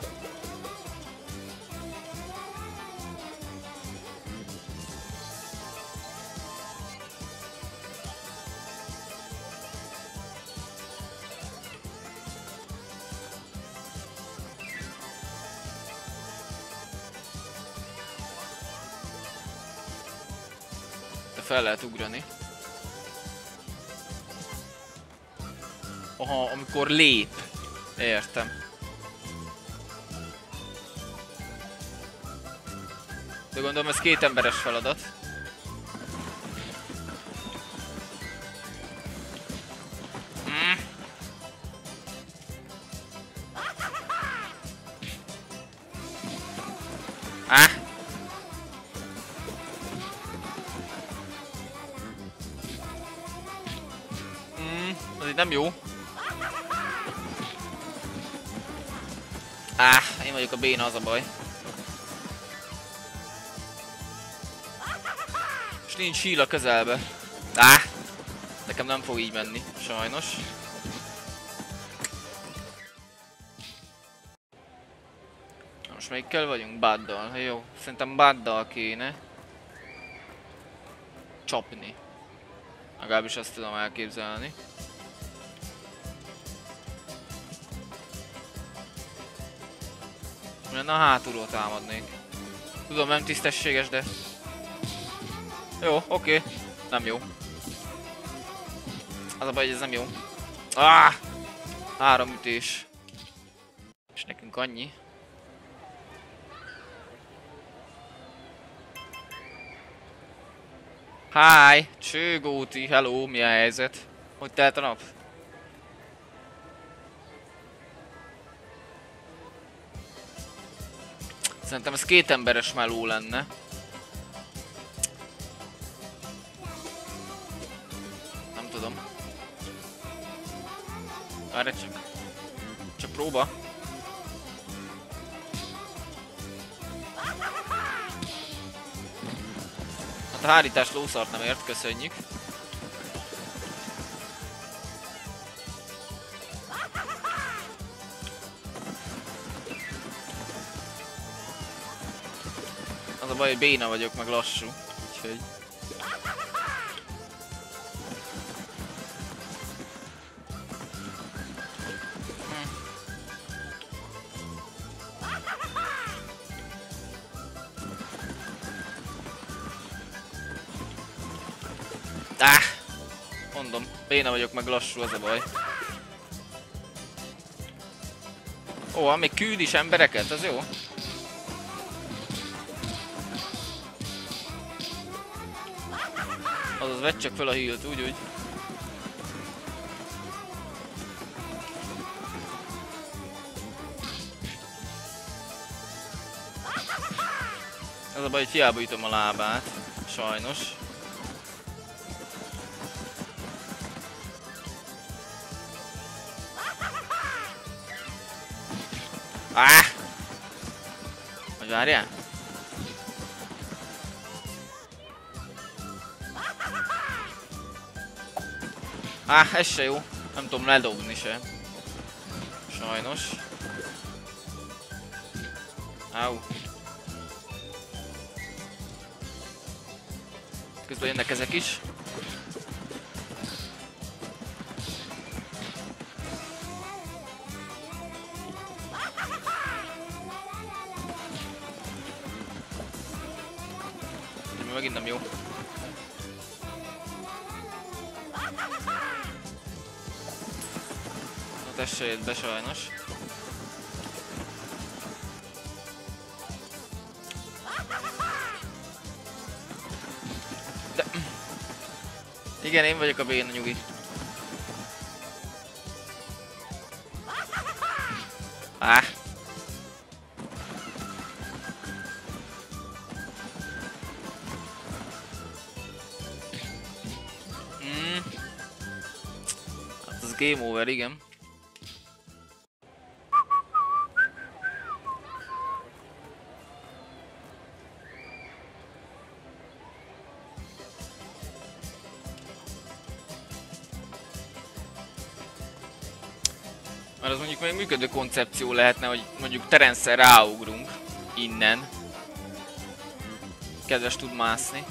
Fel lehet ugrani. Aha, amikor lép. Értem. De gondolom ez 2 emberes feladat. Az így nem jó. Én vagyok a béna, az a baj. És nincs heal a közelbe. Nekem nem fog így menni, sajnos. Most melyikkel vagyunk? Baddal. Jó, szerintem Baddal kéne csapni. Legalábbis azt tudom elképzelni. Na, hátulról támadnék. Tudom, nem tisztességes, de... Jó, oké. Nem jó. Az a baj, hogy ez nem jó. Ah! 3 ütés. És nekünk annyi. Hi! Csőgóti, hello, mi a helyzet? Hogy telt a nap? Szerintem ez 2 emberes meló lenne. Nem tudom. Várj csak. Csak próba. Hát a hárítás lószart nem ért, köszönjük. Az a baj, hogy béna vagyok, meg lassú. Úgyhogy... Mondom, béna vagyok, meg lassú, az a baj. Ó, még küld is embereket, az jó? Azaz vedd csak fel a healt, úgy. Az a baj, hogy hiába ütöm a lábát, sajnos. Hogy várjál? Ez se jó. Nem tudom ledobni se. Sajnos. Au. Közben jönnek ezek is. Megint nem jó. Ez se jött be sajnos. De... Igen, én vagyok a béna, nyugi. Hát ez game over, igen. Mert az mondjuk még működő koncepció lehetne, hogy mondjuk Terence-szel ráugrunk innen. Kedves tud mászni.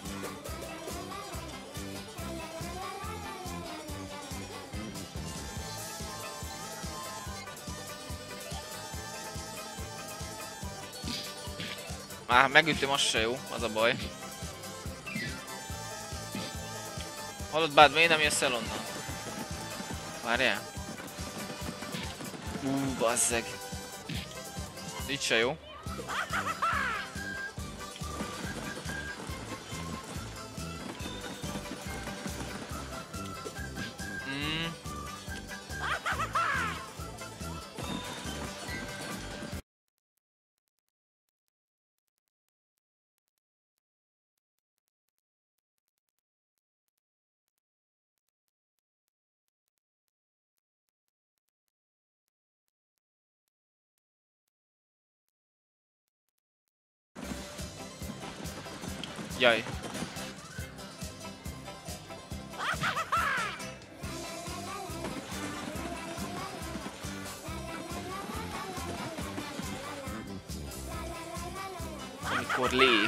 Megütöm, az se jó, az a baj. Hallod, bád, miért nem jössz el onnan? Várjál. Bazzeg. Itt se jó. Jaj. Amikor lép.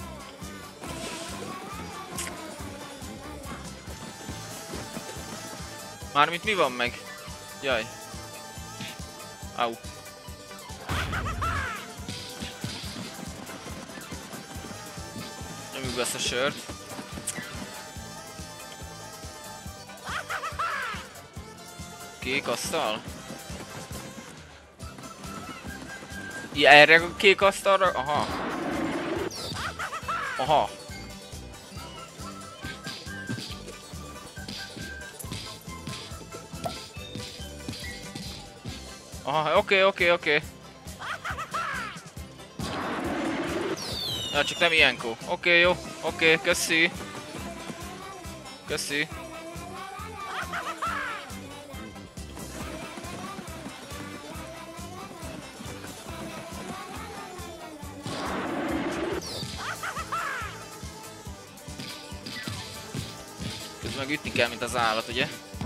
Mármint mi van meg? Jaj. Au. Nyomjuk be ezt a sört. Kék asztal? Ja, erre a kék asztalra? Aha. Aha. Aha, oké. Ja, csak nem ilyenkor. Oké, jó. Oké, köszi. Köszi. Közben meg ütni kell, mint az állat, ugye?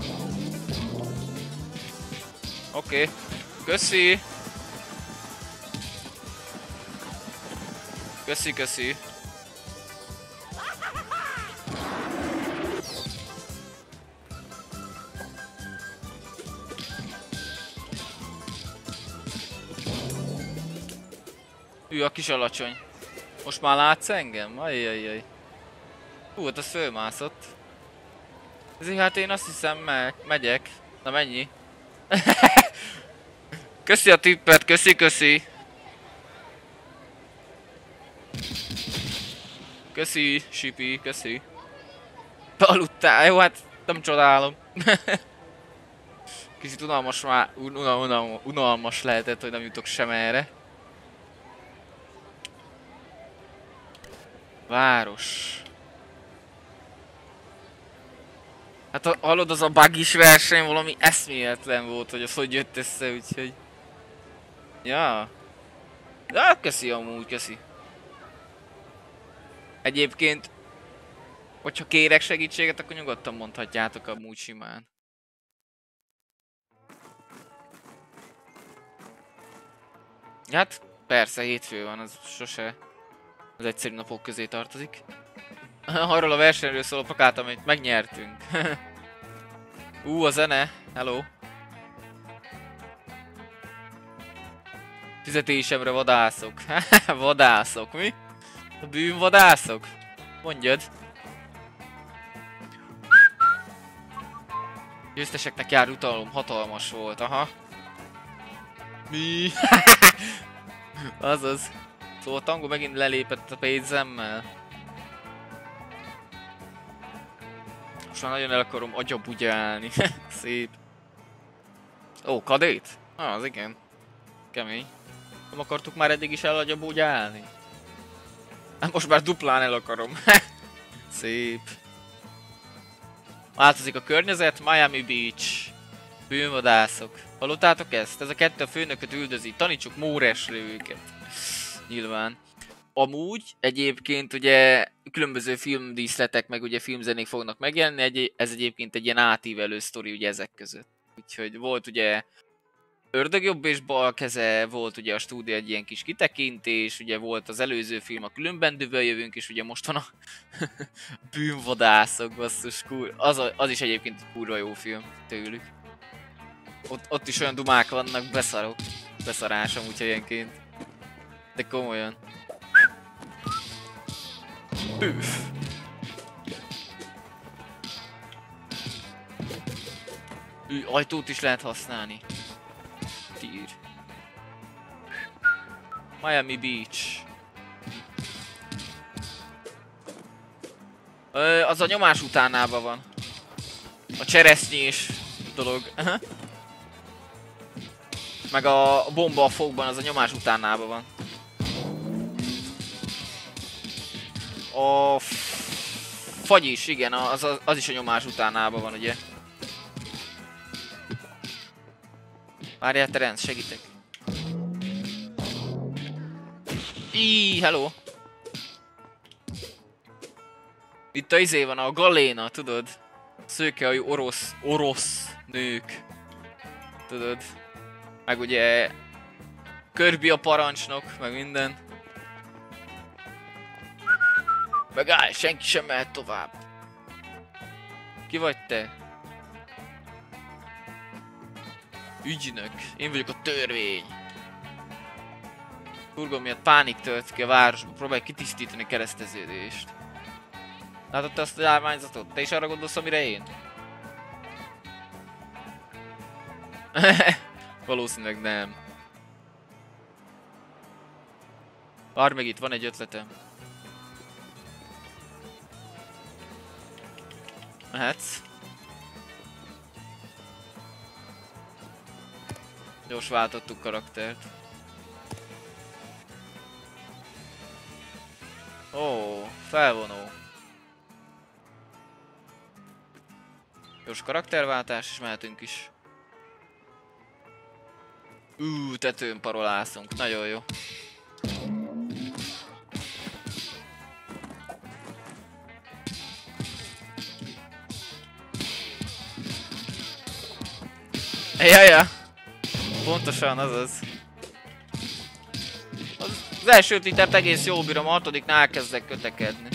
Oké. Köszi. Köszi. Ő a kis alacsony. Most már látsz engem? Ajjajjaj. Hú, hát az fölmászott. Ezért hát én azt hiszem megyek. Na mennyi? Köszi a tippet, köszi. Köszi, Sipi, köszi. Aludtál, jó, hát nem csodálom. Kicsit unalmas lehetett, hogy nem jutok sem erre. Város. Hát hallod, az a bugis verseny valami eszméletlen volt, hogy az hogy jött össze, úgyhogy... Ja. De köszi amúgy, köszi. Egyébként, hogyha kérek segítséget, akkor nyugodtan mondhatjátok amúgy simán. Hát persze, hétfő van, az sose az egyszerű napok közé tartozik. Arról a versenyről szóló plakát, amit megnyertünk. A zene, hello. Fizetésemre vadászok. Vadászok, mi? A bűnvadászok? Mondjad. Győzteseknek jár utalom, hatalmas volt, aha. Mi? Azaz. Szóval a Tango megint lelépett a pénzemmel. Most már nagyon el akarom agyabugyálni. Szép. Ó, kadét? Az igen. Kemény. Nem akartuk már eddig is elagyabugyálni? Hát most már duplán el akarom. Szép. Változik a környezet, Miami Beach. Bűnvadászok. Hallottátok ezt? Ez a kettő a főnököt üldözi. Tanítsuk móresre őket. Nyilván. Amúgy egyébként ugye különböző filmdíszletek meg ugye filmzenék fognak megjelenni, ez egyébként egy ilyen átívelő sztori ugye ezek között. Úgyhogy volt ugye Ördög jobb és bal keze, volt ugye a stúdió egy ilyen kis kitekintés, ugye volt az előző film a Különbendőből jövünk, és ugye most van a Bűnvadászok, basszus, az is egyébként egy kurva jó film tőlük. Ott is olyan dumák vannak, beszarok. Beszarásom úgyhogy ilyenként. De komolyan. Üff. Ajtót is lehet használni. Tír. Miami Beach. Az a nyomás utánában van. A cseresznyés dolog. Meg a bomba a fogban, az a nyomás utánában van. A fagy is, igen, az is a nyomás utánában van, ugye. Várjál, Terence, segítek. Hello. Itt a izé van, a Galéna, tudod? Szőkehajú orosz nők. Tudod? Meg ugye Kirby a parancsnok, meg minden. Meg állj, senki sem mehet tovább. Ki vagy te? Ügynök. Én vagyok a törvény. Turgon miatt pánik tölt ki a városba, próbálj kitisztítani a kereszteződést. Látod te azt a járványzatot? Te is arra gondolsz, amire én? Valószínűleg nem. Várj meg, itt van egy ötletem. Mehetsz. Gyors váltottuk karaktert. Ó, felvonó. Gyors karakterváltás, és mehetünk is. Tetőn parolászunk, nagyon jó. Jaja. Pontosan, azaz. Az első titert egész jó bírom, a hatodiknál elkezdek kötekedni.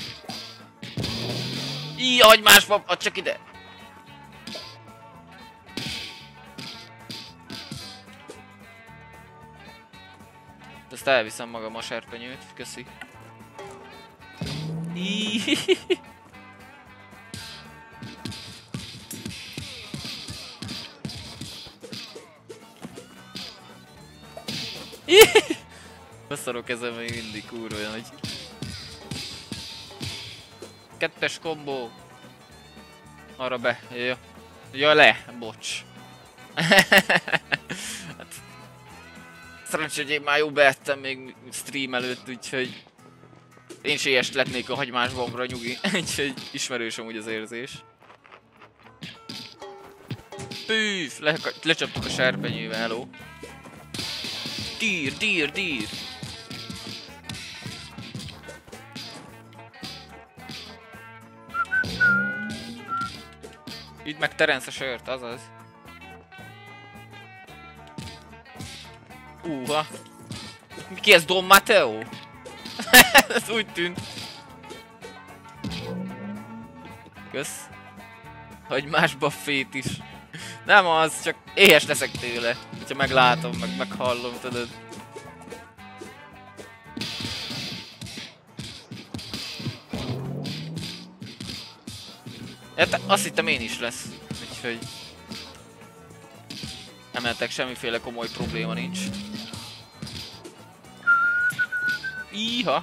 Hagyd másba, add csak ide! Ezt elviszem magam a serpenyőt, köszi. Beszarok ezen még mindig, kurva olyan, hogy... Kettes kombó. Arra be, jó. Ja le, bocs. Hát, szerencsé, hogy én már jó beettem még stream előtt, úgyhogy... Én se ilyest letnék a hagymás bombra, nyugi. Úgyhogy ismerős amúgy az érzés. Püff! Lecsaptuk a serpenyővel, hello. Dír! Itt meg Terence a sört, azaz. Ki ez, Don Matteo? Ez úgy tűnt. Kösz. Hagymás buffét is. Nem az, csak éhes leszek tőle. Ha meglátom, meg meghallom, tudod. Hát azt hittem én is lesz. Úgyhogy... emeltek, semmiféle komoly probléma nincs. Íha!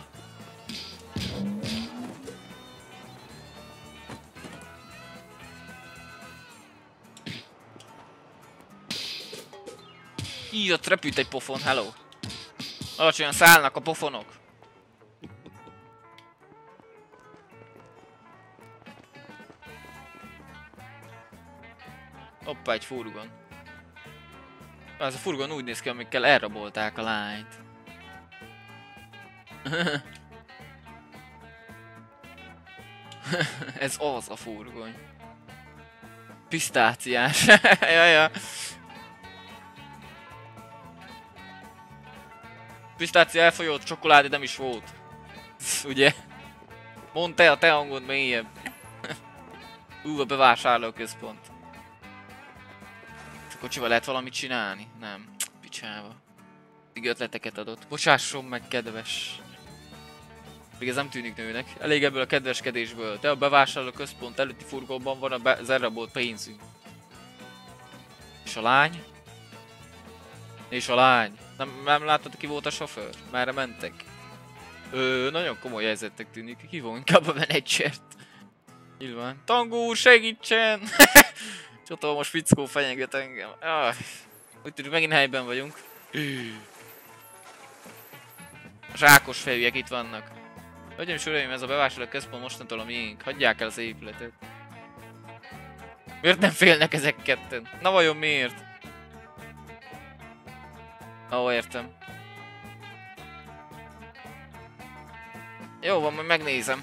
Ott repült egy pofon, hello! Alacsonyan szállnak a pofonok! Hoppá, egy furgon. Ez a furgon úgy néz ki, amikkel elrabolták a lányt. Ez az a furgon. Pisztáciás. Jaja. Pisztácia elfolyott, csokoládé nem is volt. Ugye? Mondd te a te hangod mélyebb. A bevásárlóközpont. A kocsival lehet valamit csinálni? Nem. Picsába. Még ötleteket adott. Bocsásson meg, kedves. Még ez nem tűnik nőnek. Elég ebből a kedveskedésből. Te a bevásárlóközpont előtti furgonban van az elrabolt pénzünk. És a lány? És a lány? Nem láttad, ki volt a sofőr? Merre mentek? Nagyon komoly helyzetnek tűnik. Hívom inkább a menedzsert. Nyilván. Tangó úr, segítsen! Csatol, most fickó fenyeget engem. Úgy tűnik, megint helyben vagyunk. Zsákos fejűek itt vannak. Hölgyeim és uraim, ez a bevásárlóközpont mostantól a miénk. Hagyják el az épületet. Miért nem félnek ezek ketten? Na vajon miért? Ó, értem. Jó van, majd megnézem.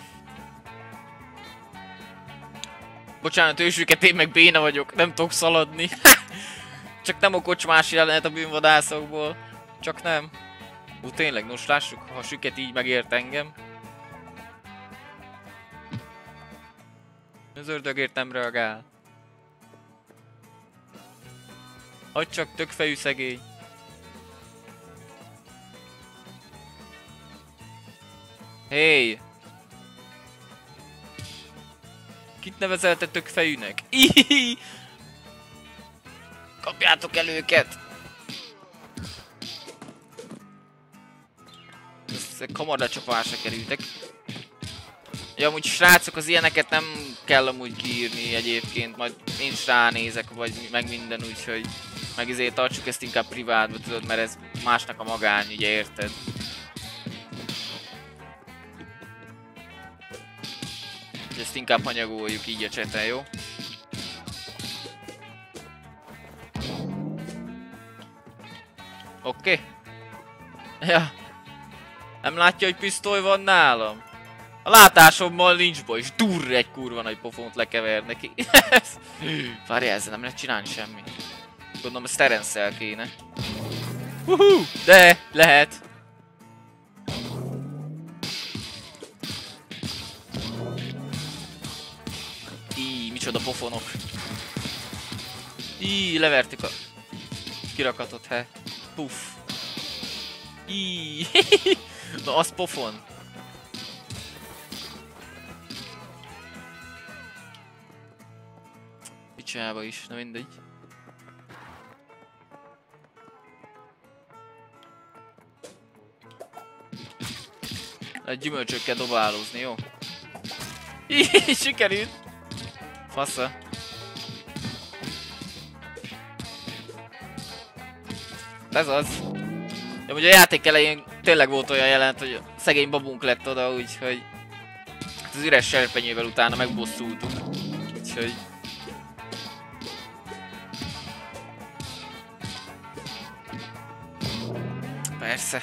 Bocsánat, ősüket, én meg béna vagyok, nem tudok szaladni. Csak nem a kocsmás jelenet a bűnvadászokból. Csak nem. Tényleg, nos lássuk, ha a süket így megért engem. Az ördögért nem reagál. Hagyd csak, tökfejű szegény. Hey! Kit nevezelte tökfejűnek? Kapjátok el őket! Ezt kamardacsapásra kerültek. Ja, amúgy srácok, az ilyeneket nem kell amúgy kiírni egyébként, majd én is ránézek, vagy meg minden, úgyhogy meg ezért tartsuk ezt inkább privátba, tudod, mert ez másnak a magány, ugye érted? Ezt inkább hanyagoljuk így a cseten, jó? Oké. Ja. Nem látja, hogy pisztoly van nálam? A látásommal nincs baj, és durr egy kurva nagy pofont lekever neki. Várjál, ezzel nem lehet csinálni semmit. Gondolom, ez Terence-el kéne. De, lehet. Micsoda pofonok. Levertük a kirakatot, he. Puff. Na, az pofon. Picsába is, na mindegy. Egy gyümölcsökkel dobálózni, jó? Sikerült! Fasza. Ez az. Ja, ugye a játék elején tényleg volt olyan jelent, hogy szegény babunk lett oda, úgyhogy az üres serpenyővel utána megbosszultunk. Úgyhogy... Persze.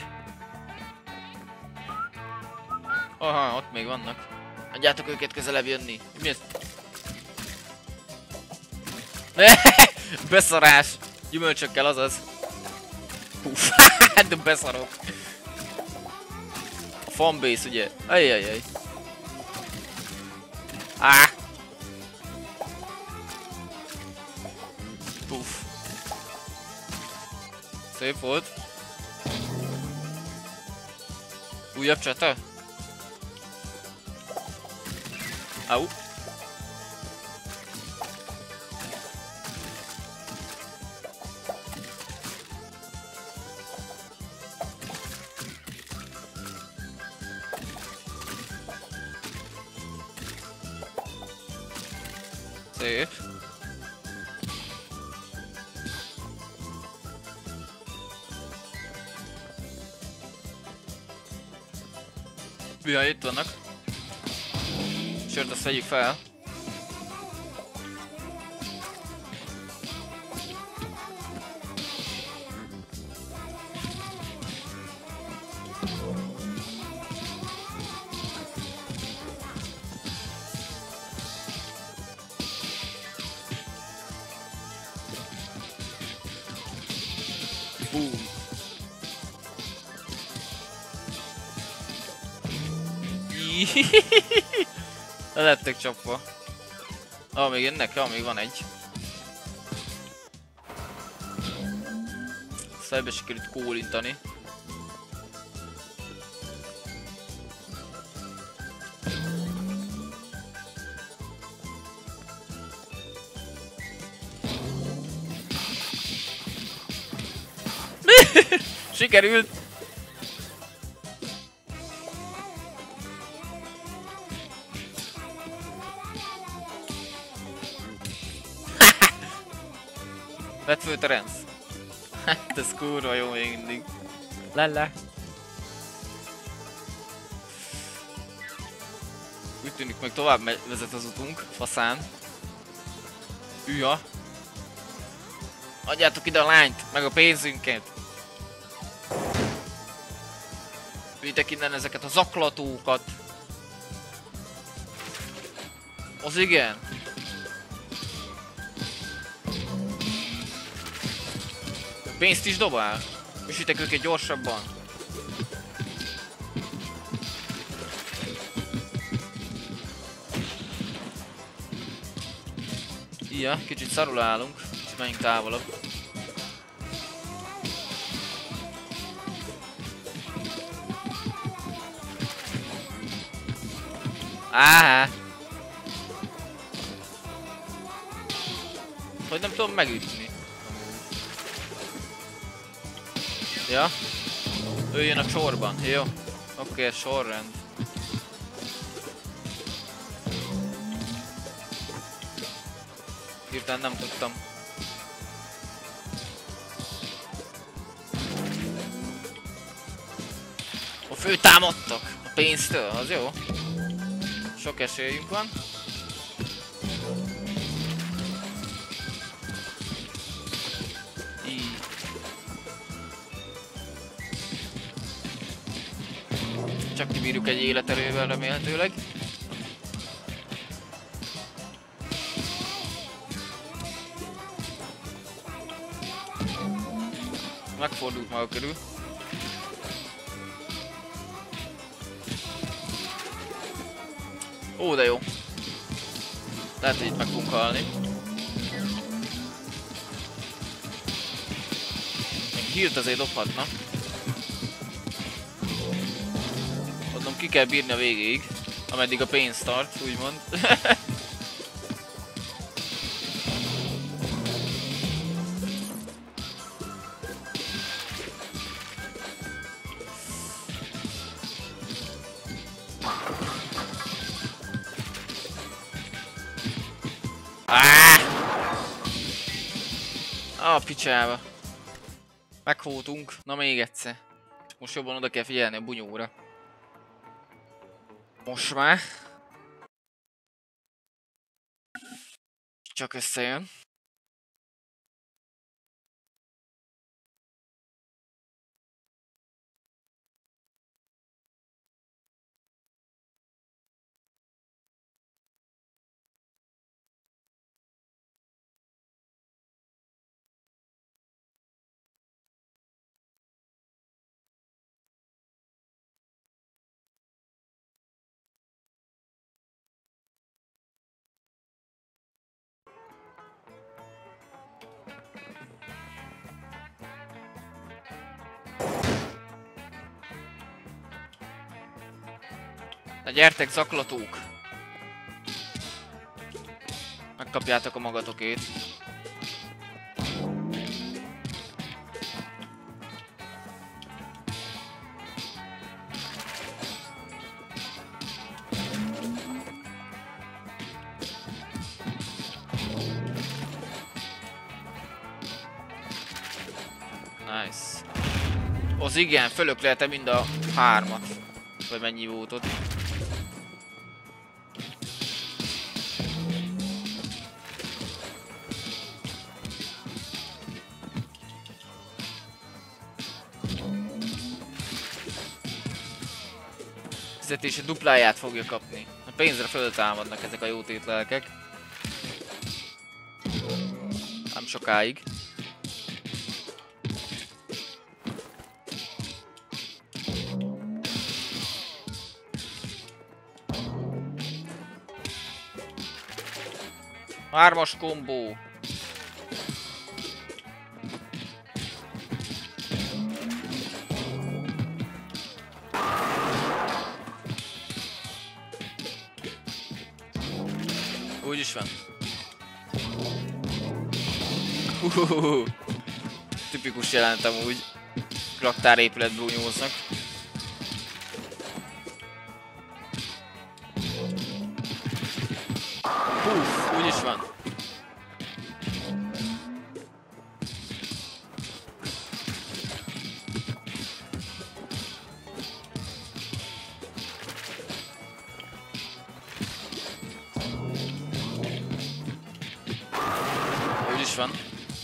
Aha, ott még vannak. Adjátok őket közelebb jönni. Mi ez? Beszarás! Gyümölcsökkel, azaz. Puff, de beszarok. A fanbase, ugye? Ajjajjaj. Puff. Szép volt. Újabb csata? Au. Szép. Jaj, itt vannak. Sört, azt vegyük fel. Boom. Le lettek csapva. Még jönnek? Még van egy. Fejbe sikerült kólintani. Sikerült! Vedd föl, Terence! Hát ez kurva jó még mindig. Lele! Úgy tűnik, meg tovább vezet az utunk, faszán. Üja! Adjátok ide a lányt, meg a pénzünket! Vigytek innen ezeket a zaklatókat! Az igen! Pénzt is dobál? Üsítek őket gyorsabban! Ia, kicsit szarul állunk, és menjünk távolabb. Áhá! Hogy nem tudom megütni. Ja. Ő jön a sorban, jó? Oké, sorrend. Hirtelen nem tudtam. A főtámadtak a pénztől, az jó. Sok esélyünk van. Így. Csak kibírjuk egy életerővel remélhetőleg. Megfordult maga körül. Ó, de jó. Lehet, hogy itt meg fogunk halni. Még hírt azért dobhatna. Mondom, ki kell bírni a végéig. Ameddig a pénz tart, úgymond. A picsába. Meghótunk. Na még egyszer. Most jobban oda kell figyelni a bunyóra. Most már. Csak összejön. Na gyertek, zaklatók! Megkapjátok a magatokét. Nice. Az igen, fölöklelte mind a hármat. Vagy mennyi volt ott. Fizetése dupláját fogja kapni. A pénzre föltámadnak ezek a jótét lelkek. Nem sokáig. Hármas kombó. Úgy is van. Tipikus jelentem úgy. Raktárépületből nyúlsznak. Úgy is van. Úgy is van.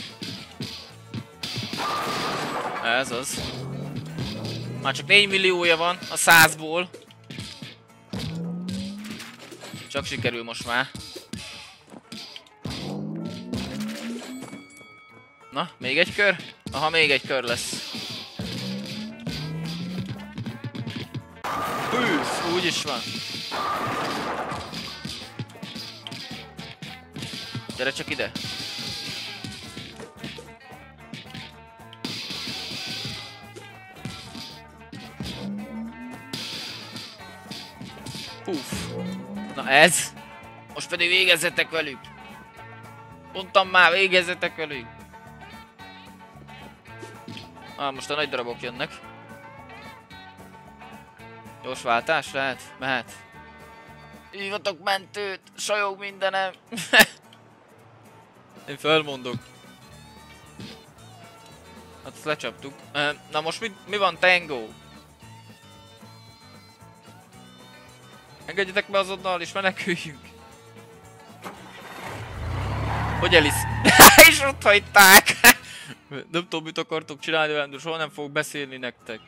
Ez az. Már csak 4 milliója van a 100-ból. Csak sikerül most már. Na, még egy kör? Aha, még egy kör lesz. Úgy is van. Gyere csak ide. Na ez. Most pedig végezzetek velük. Mondtam már, végezzetek velük. Most a nagy darabok jönnek. Gyors váltás lehet? Mehet. Hívatok mentőt! Sajog mindenem! Én felmondok. Hát ezt lecsaptuk. Na most mi van, Tango? Engedjetek be azonnal és meneküljünk. Hogy Alice? És ott hagyták! Nem tudom, mit akartok csinálni velem, de soha nem fogok beszélni nektek.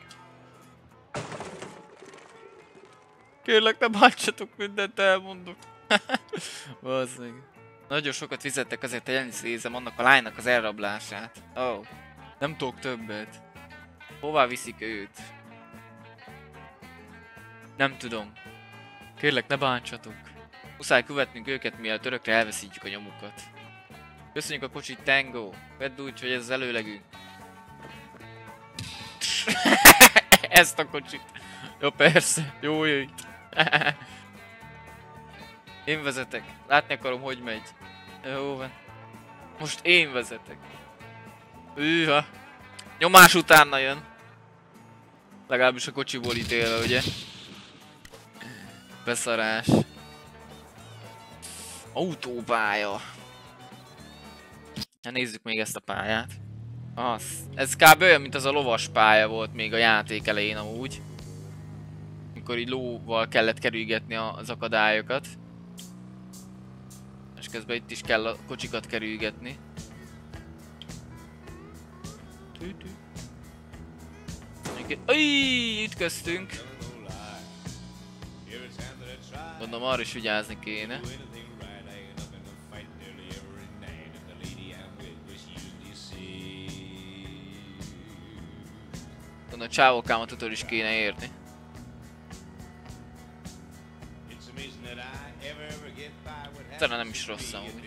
Kérlek, ne bántsatok, mindent elmondok. Bazd meg. Nagyon sokat fizettek azért, hogy elnézem annak a lánynak az elrablását. Oh. Nem tudok többet. Hová viszik őt? Nem tudom. Kérlek, ne bántsatok. Muszáj követnünk őket, mielőtt örökre elveszítjük a nyomukat. Köszönjük a kocsit, Tango. Vedd úgy, hogy ez az előlegünk. Ezt a kocsit. Jó, persze. Jó jöjj. Én vezetek. Látni akarom, hogy megy. Jó van. Most én vezetek. Hűha. Nyomás utána jön. Legalábbis a kocsiból ítélve, ugye? Beszarás. Autópálya. Na nézzük még ezt a pályát. Ez kb. Olyan, mint az a lovas pálya volt még a játék elején amúgy. Amikor így lóval kellett kerülgetni az akadályokat. És közben itt is kell a kocsikat kerülgetni. Ütköztünk. Gondolom arra is vigyázni kéne. Gondolom a csávókámat utol is kéne érni. Talán nem is rossz amúgy.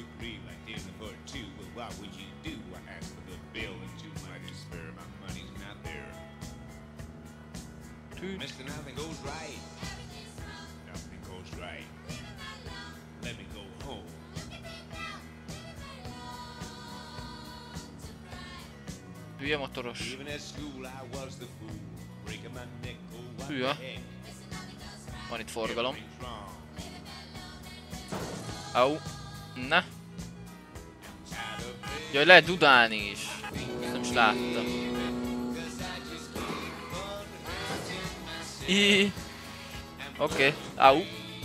Mr. Nothing goes right. Nothing goes right. Let me go home. Hülye motoros. Even at school I was the fool. Breaking my neck, oh what Hülye. the heck. Van itt forgalom. Everything's wrong. Au. Na. Tired of playing. Jaj, lehet dudálni is. Ezt nem is láttam. Oké. Au.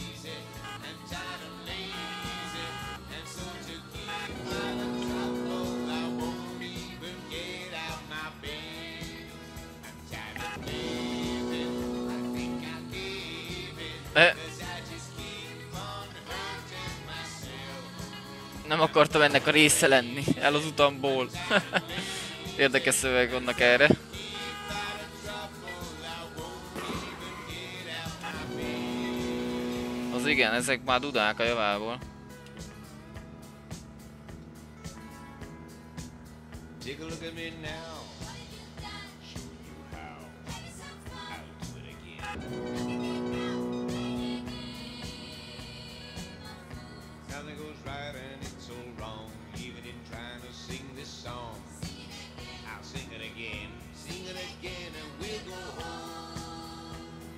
Nem akartam ennek a része lenni, el az utamból. Érdekes szöveg vannak erre. Az igen, ezek már dudák a javából. Take a look at me now. Show you how. I'll do it again. Nothing goes right and it's all wrong, even in trying to sing this song. I'll sing it again and we'll go home.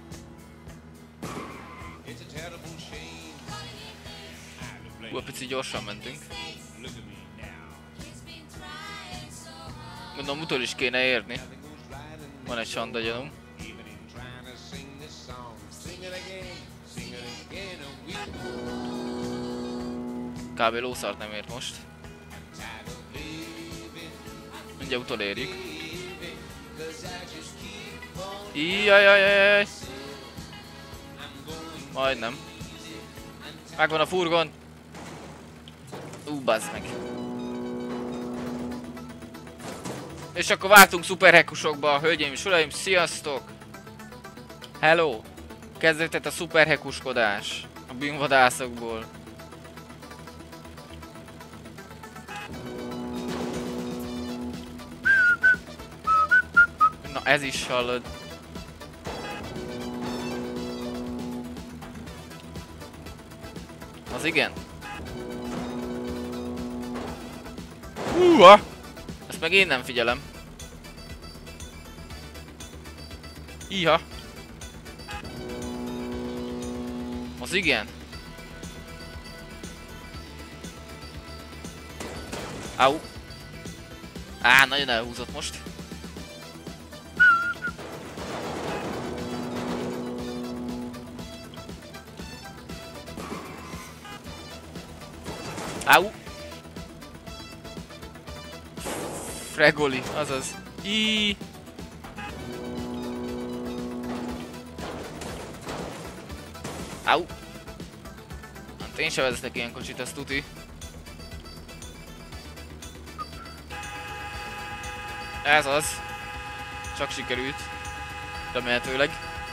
It's a terrible shame. Hú, pici gyorsan mentünk. Look at me now. Gondolom utol is kéne érni. Nothing goes right and Van egy sanda gyanúm. even in trying to sing this song. Sing it again and we'll go. Kb. Lószart nem ért most. Mindjárt utolérjük. Jajajajaj. Majdnem. Megvan a furgon. Bazd meg. És akkor váltunk szuperhekusokba, hölgyeim és uraim, sziasztok! Hello! Kezdődött a szuperhekuskodás a bűnvadászokból. Na ez is hallod. Az igen. Ezt meg én nem figyelem. Iha! Az igen. Au. Á, nagyon elhúzott most. Au. Fregoli, azaz. Au. Hát én sem vezetek ilyen kocsit, ezt tuti. Ez az. Csak sikerült. Remélhetőleg.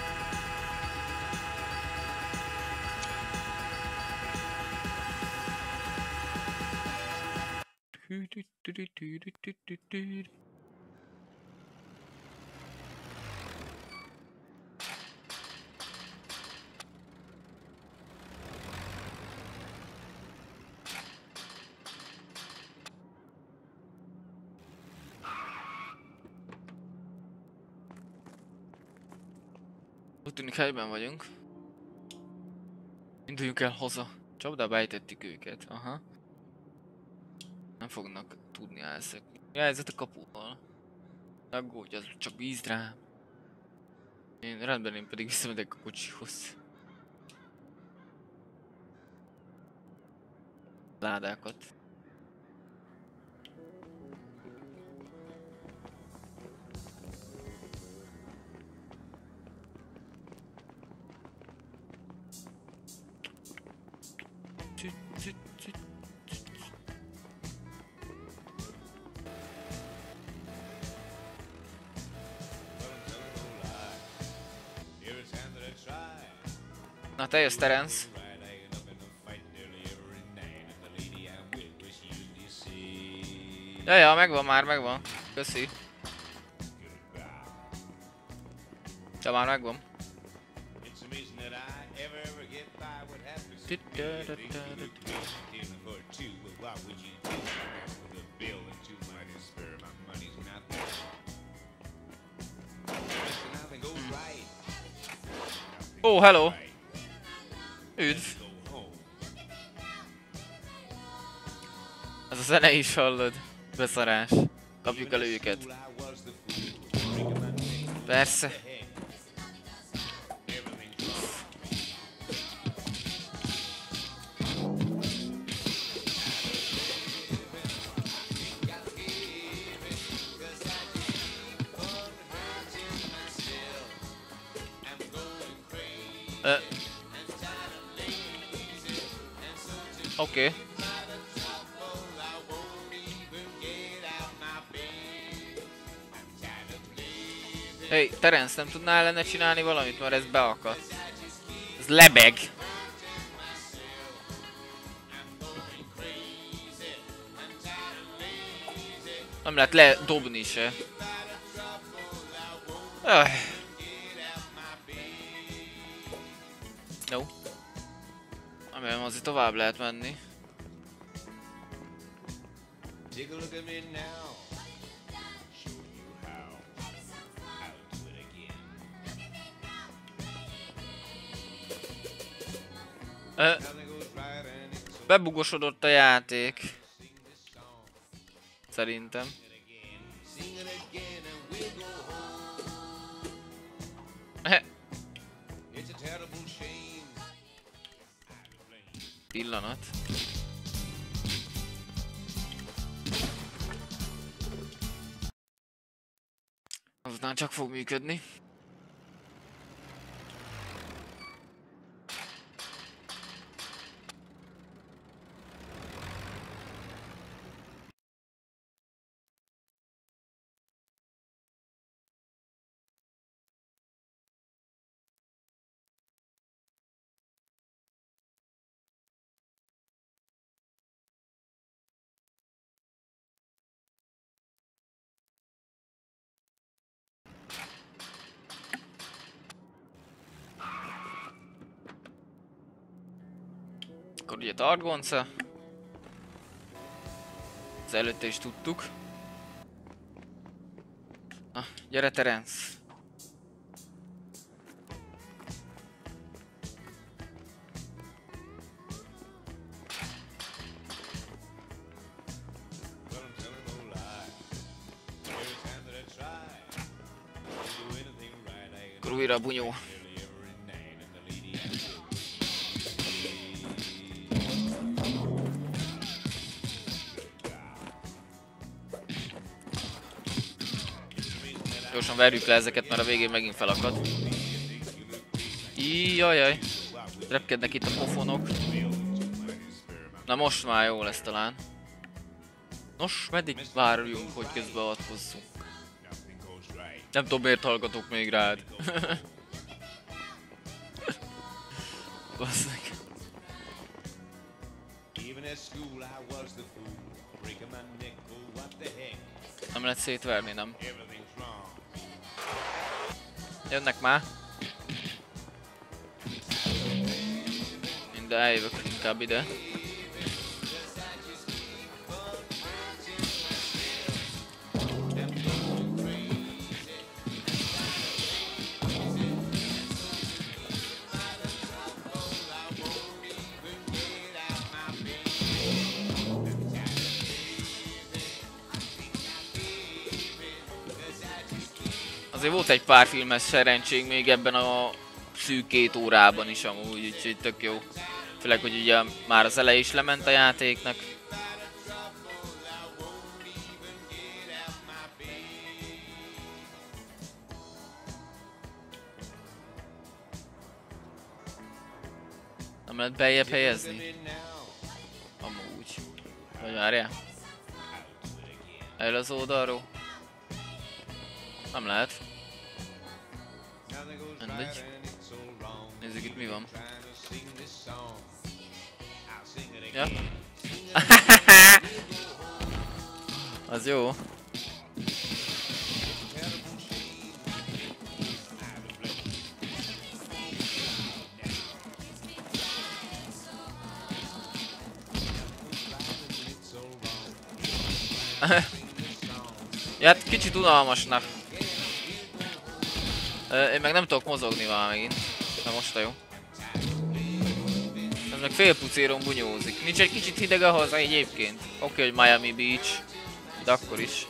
Úgy tűnik helyben vagyunk. Induljunk el haza. Csapdába ejtettük őket, aha. Nem fognak tudni elszökni. Jelzett a kapuval. Aggódj, az csak bízd rám. Én pedig visszamegyek a kocsihoz. Ládákat. Na te jössz, Terence. Ja, megvan már, megvan. Köszi. De már megvan. Ó, hello! Üdv! Ez a zene is hallod. Beszarás. Kapjuk el őket. Persze. Oké. Hey, Terence, nem tudnál lenne csinálni valamit, mert ez beakadt. Ez lebeg. Nem lehet ledobni se. Jó. Remélem azért tovább lehet menni. Bebugosodott a játék. Szerintem. Pillanat. Aztán csak fog működni. Akkor ugye Targonca. Az előtte is tudtuk. Na, gyere Terence. akkor újra a bunyó. Gyorsan verjük le ezeket, mert a végén megint felakad. Jajjaj. Repkednek itt a pofonok. Na most már jó lesz talán. Nos, meddig várjunk, hogy közbeavatkozzunk? Nem tudom, miért hallgatok még rád. Basszeg. Nem lehet szétverni, nem? Jönnek már. De eljövök inkább ide. Azért volt egy pár filmes szerencsénk még ebben a szűk 2 órában is amúgy, úgyhogy tök jó. Főleg, hogy ugye már az eleje is lement a játéknak. Nem lehet beljebb helyezni? Amúgy. Vagy várjál? El az oldalról? Nem lehet. Mindegy. Nézzük itt mi van. Ja. Az jó. Ja, hát kicsit unalmasnak. Én meg nem tudok mozogni már megint. Na most a jó. Ez meg félpucéron bunyózik. Nincs egy kicsit hideg a haza egyébként. Oké, hogy Miami Beach. De akkor is.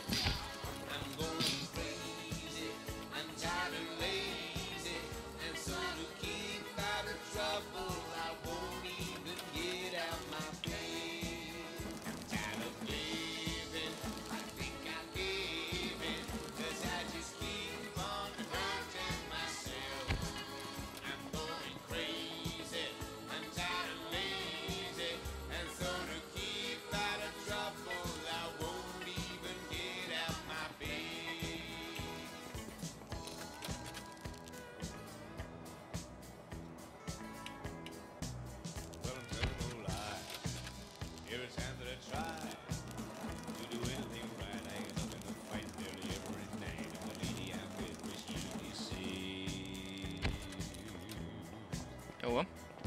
Jó.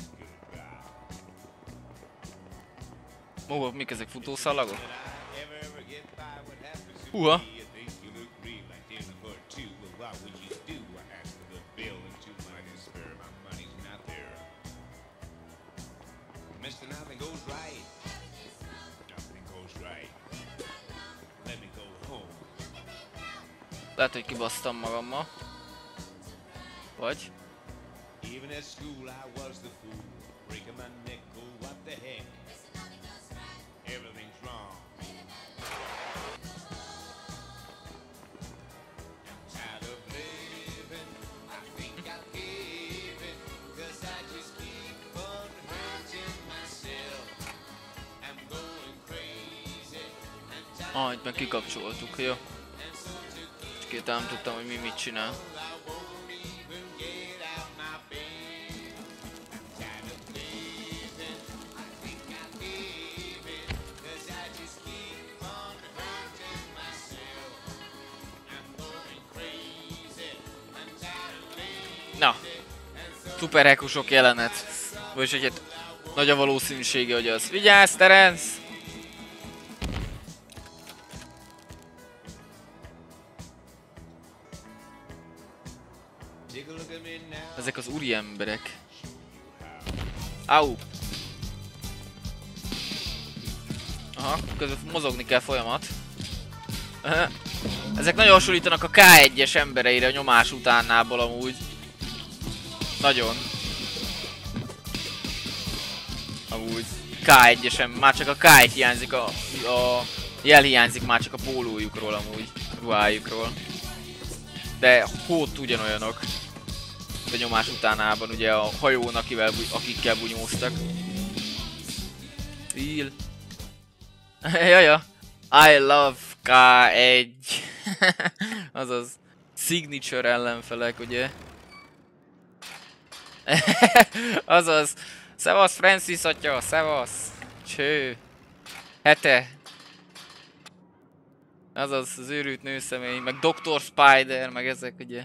Ó, mik ezek, futószalagok? Húha! Lehet, hogy kibasztam magammal. Vagy? Even at school I was the fool, breaking my nickel, what the heck? Everything's wrong. I'm tired of living, I think I'll give it, 'cause I just keep on hurting myself. I'm going crazy. Itt meg kikapcsoltuk, jó? Csak nem tudtam, hogy mi mit csinál. Na, szuper hekusok jelenet. Vagyis, hogy hát nagy a valószínűsége, hogy az. Vigyázz, Terence! Ezek az úri emberek. Au! Aha, közben mozogni kell folyamat. Ezek nagyon hasonlítanak a K1-es embereire a nyomás utánából amúgy. Nagyon. Amúgy K1-esen, már csak a K1 hiányzik, a jel hiányzik már csak a pólójukról amúgy, ruhájukról. De hót ugyanolyanok. A nyomás utánában ugye a hajón, akikkel bunyóztak. Feel. Jaja. I love K1. Azaz. Signature ellenfelek, ugye? Azaz. Szevasz Francis atya, szevasz. Cső. Hete. Azaz az őrült nőszemély, meg Dr. Spider, meg ezek ugye.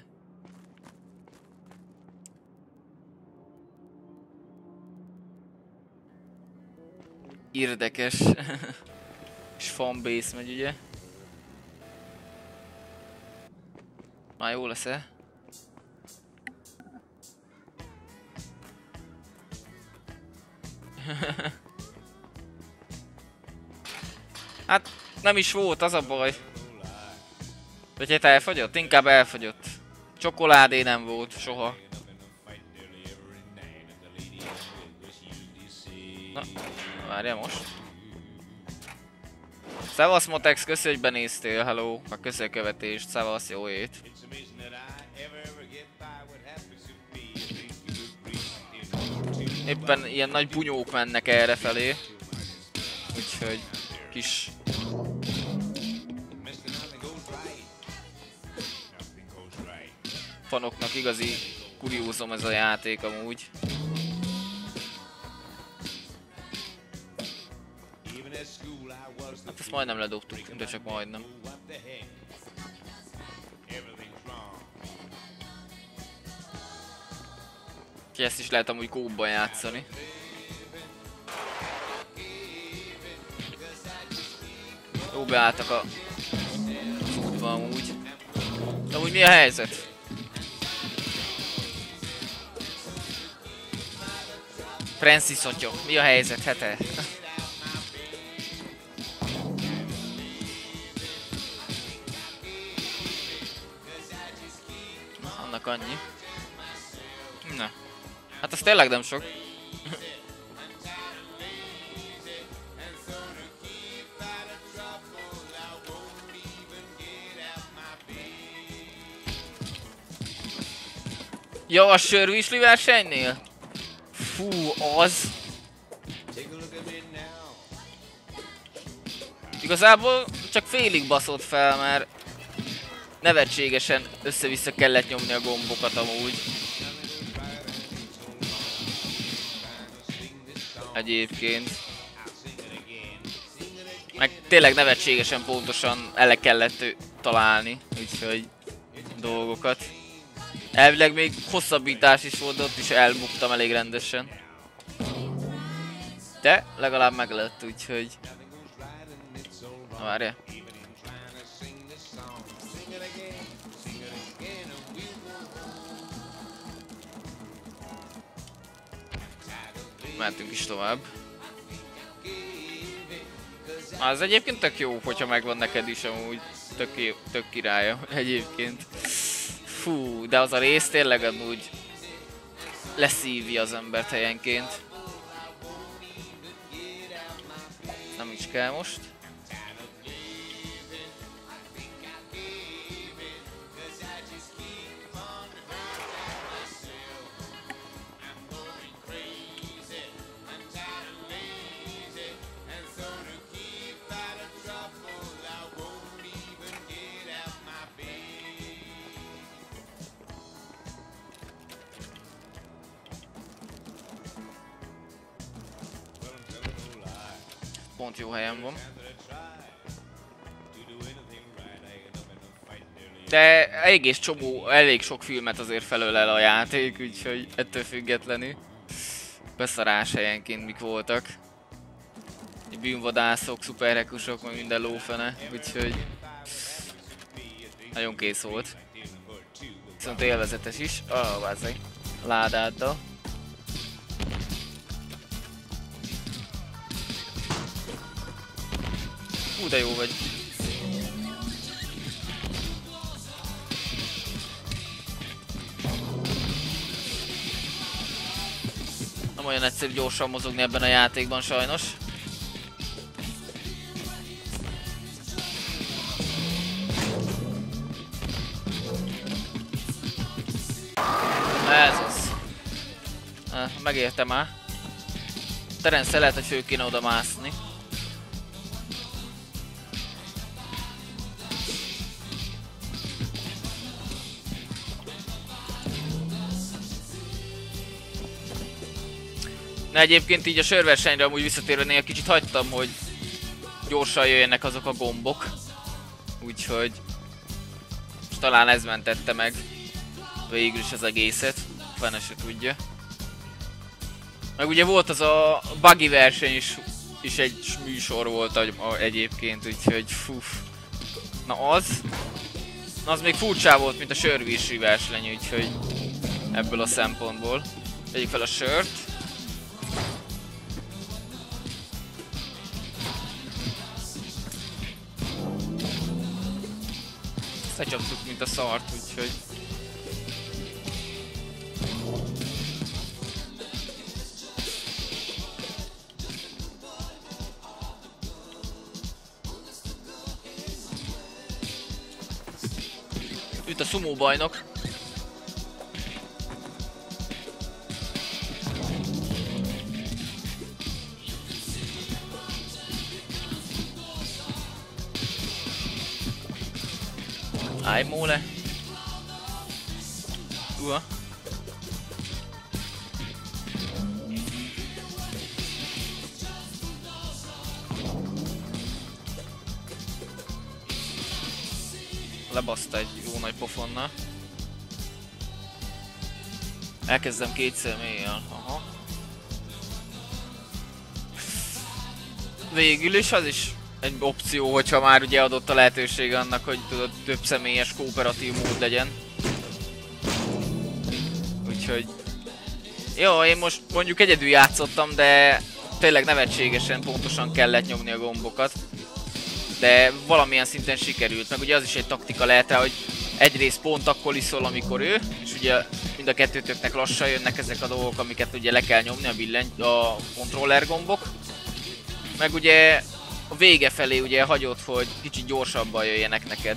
Érdekes. És fanbase megy ugye. Már jó lesz-e? Hát nem is volt, az a baj. Vagy hát elfogyott? Inkább elfogyott. Csokoládé nem volt soha. Na, várjál most. Szevasz Motex, köszi, hogy benéztél, hello. A köszi a követést, szevasz, jó ét. Éppen ilyen nagy bunyók mennek errefelé. Úgyhogy kis... fanoknak igazi kuriózom ez a játék amúgy. Hát ezt majdnem ledobtuk, de csak majdnem. Ki ezt is lehet amúgy kóbban játszani. Jó, beálltak a útba amúgy. De amúgy mi a helyzet? Francis atya, mi a helyzet, hete? Annak annyi. Na. Hát az tényleg nem sok. Ja, a sörvisli versenynél? Fú, az... Igazából csak félig baszott fel, mert nevetségesen össze-vissza kellett nyomni a gombokat amúgy. Egyébként. Meg tényleg nevetségesen pontosan ele kellett találni, úgyhogy dolgokat. Elvileg még hosszabbítás is volt, ott is elbuktam elég rendesen. De legalább meg lett, úgyhogy... Na várjál. Mehetünk is tovább. Az egyébként tök jó, hogyha megvan neked is amúgy. Tök királya egyébként. Fú, de az a rész tényleg amúgy leszívja az embert helyenként. Nem is kell most. Pont jó helyen van. De elég sok filmet azért felölel a játék, úgyhogy ettől függetlenül beszarás helyenként mik voltak. Bűnvadászok, szuperhekusok, meg minden lófene, úgyhogy nagyon kész volt. Viszont élvezetes is. Vázzai. Ládáddal. Hú, de jó vagy. Nem olyan egyszerű gyorsan mozogni ebben a játékban sajnos. Ez az. Megértem már. Terence lehet, hogy fő kéne oda mászni. Na egyébként így a sörversenyre amúgy visszatérve egy kicsit hagytam, hogy gyorsan jöjjenek azok a gombok. Úgyhogy talán ez mentette meg végül is az egészet. Fene se tudja. Meg ugye volt az a buggy verseny is egy műsor volt egyébként, úgyhogy fuf. Na az még furcsá volt, mint a sörvízsi verseny, úgyhogy ebből a szempontból. Vegyük fel a sört. Lecsaptuk, mint a szart, úgyhogy... Itt a sumo bajnok. Állj móle! Uha! Lebaszta egy jó nagy pofonnal. Elkezdem két személlyel. Aha. Végül is az is egy opció, hogyha már ugye adott a lehetőség annak, hogy tudod, több személyes kooperatív mód legyen. Úgyhogy... Jó, én most mondjuk egyedül játszottam, de tényleg nevetségesen pontosan kellett nyomni a gombokat. De valamilyen szinten sikerült, meg ugye az is egy taktika lehet rá, hogy egyrészt pont akkor iszol, amikor ő, és ugye mind a kettőtöknek lassan jönnek ezek a dolgok, amiket ugye le kell nyomni, a controller gombok. Meg ugye a vége felé ugye hagyod, hogy kicsit gyorsabban jöjjenek neked.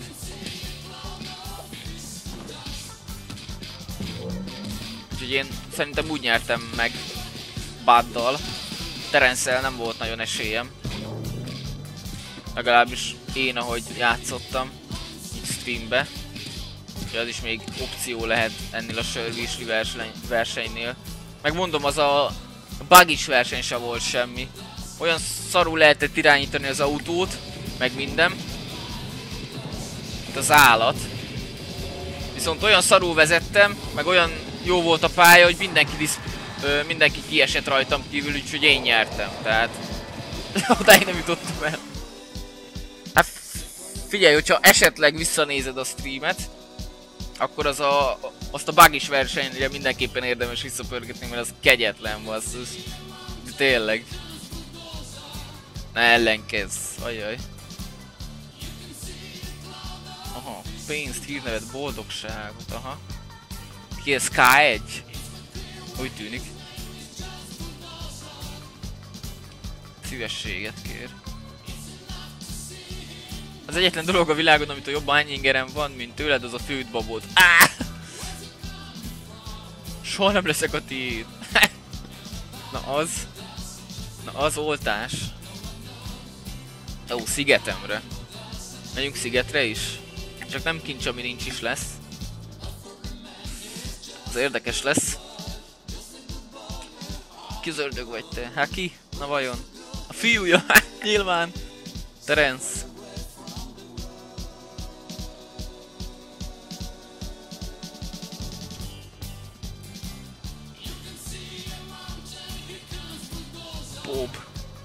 Úgyhogy én szerintem úgy nyertem meg Buddal. Terence-el nem volt nagyon esélyem. Legalábbis én, ahogy játszottam itt streambe. Úgyhogy az is még opció lehet ennél a sörvízli versenynél. Megmondom, az a buggy-s verseny sem volt semmi. Olyan szarul lehetett irányítani az autót, meg minden. Itt az állat. Viszont olyan szarul vezettem, meg olyan jó volt a pálya, hogy mindenki kiesett rajtam kívül, úgyhogy én nyertem. Tehát odáig nem jutottam el. Hát figyelj, hogyha esetleg visszanézed a streamet, akkor azt a buggy-s versenyre mindenképpen érdemes visszapörgetni, mert az kegyetlen basszus. De tényleg. Ne ellenkezz, ajaj. Aha, pénzt, hírnevet, boldogságot, aha. Ki ez K1? Úgy tűnik. Szívességet kér. Az egyetlen dolog a világon, amitől jobban annyi ingerem van, mint tőled, az a főt babod. Áh! Soha nem leszek a tiéd. Na az oltás. Ó, szigetemre. Megyünk szigetre is. Csak nem kincs, ami nincs is lesz. Az érdekes lesz. Ki az ördög vagy te? Hát ki? Na vajon? A fiúja, hát nyilván. Terence. Bob.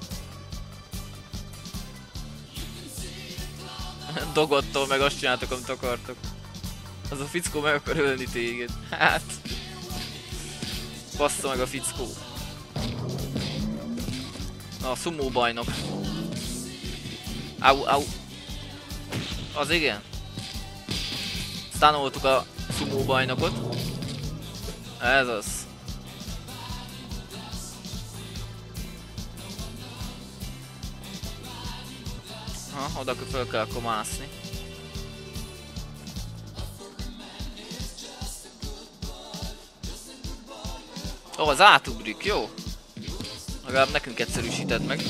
Dogodtól meg azt csináltok, amit akartok. Az a fickó meg akar ölni téged. Hát. Bassza meg a fickó. Na, a sumo bajnok. Au. Az igen. Stanoltuk a sumo bajnokot. Ez az. Aha, oda föl kell akkor mászni. Ó, az átugrik, jó? Legalább nekünk egyszerűsíted meg.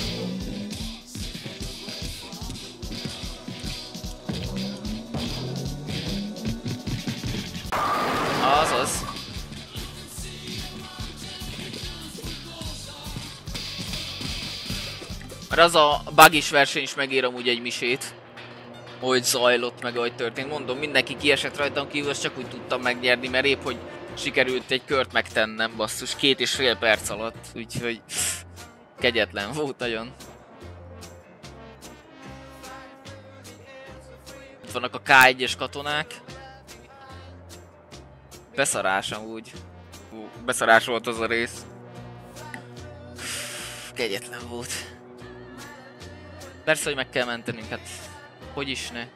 Azaz. Mert az a bugis verseny is megér amúgy egy misét. Hogy zajlott meg, ahogy történt. Mondom, mindenki kiesett rajtam kívül, csak úgy tudtam megnyerni, mert épp hogy sikerült egy kört megtennem, basszus, 2,5 perc alatt. Úgyhogy kegyetlen volt nagyon. Itt vannak a K1-es katonák. Beszarás amúgy. Beszarás volt az a rész. Kegyetlen volt. Persze, hogy meg kell mentenünk, hát hogy is ne.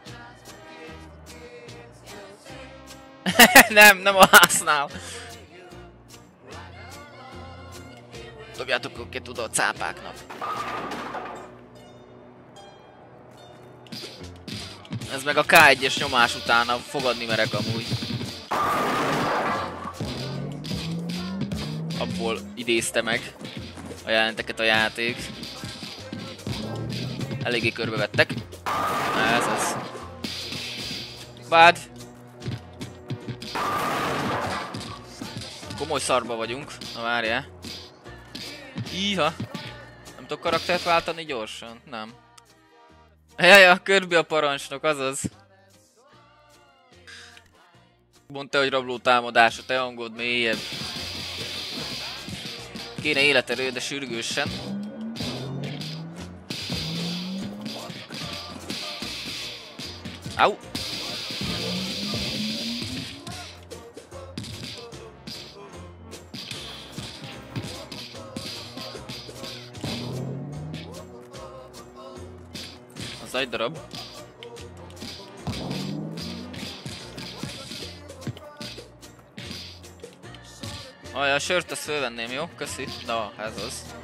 nem a háznál. Dobjátok őket oda a cápáknak. Ez meg a K1-es nyomás utána fogadni merek amúgy. Abból idézte meg a jelenteket a játék. Eléggé körbevettek. Ez az. Bád. Komoly szarba vagyunk. Na várjál. Íha. Nem tudok karaktert váltani gyorsan? Nem. Jaj, körbe a parancsnok, azaz. Mondta, hogy rabló támadása, te hangod mélyebb. Kéne életerő, de sürgősen. Au! Az egy darab. A sört azt fölvenném, jó? Köszi. Na, ez az.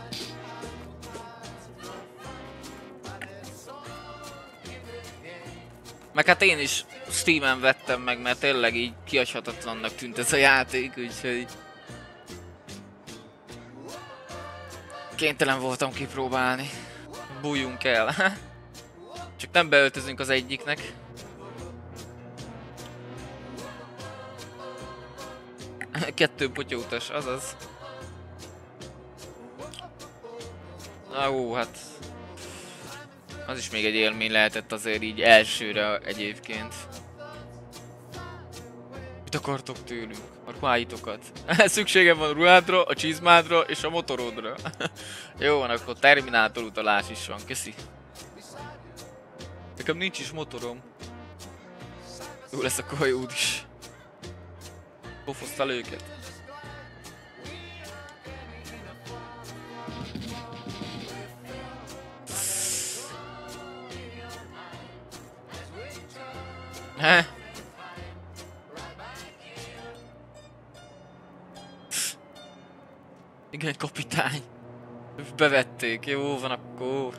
Meg hát én is Steamen vettem meg, mert tényleg így kihagyhatatlannak tűnt ez a játék, úgyhogy... Kénytelen voltam kipróbálni. Bújjunk el. Csak nem beöltözünk az egyiknek. Kettő potyautas, azaz. Na ó, hát... Az is még egy élmény lehetett azért így elsőre egyébként. Mit akartok tőlünk? A ruháitokat. Szükségem van a ruhádra, a csizmádra és a motorodra. Jó van, akkor Terminátor utalás is van, köszi. Nekem nincs is motorom. Jó lesz a kajód is. Pofoztál őket. Igen, kapitány. Bevették, jó van akkor.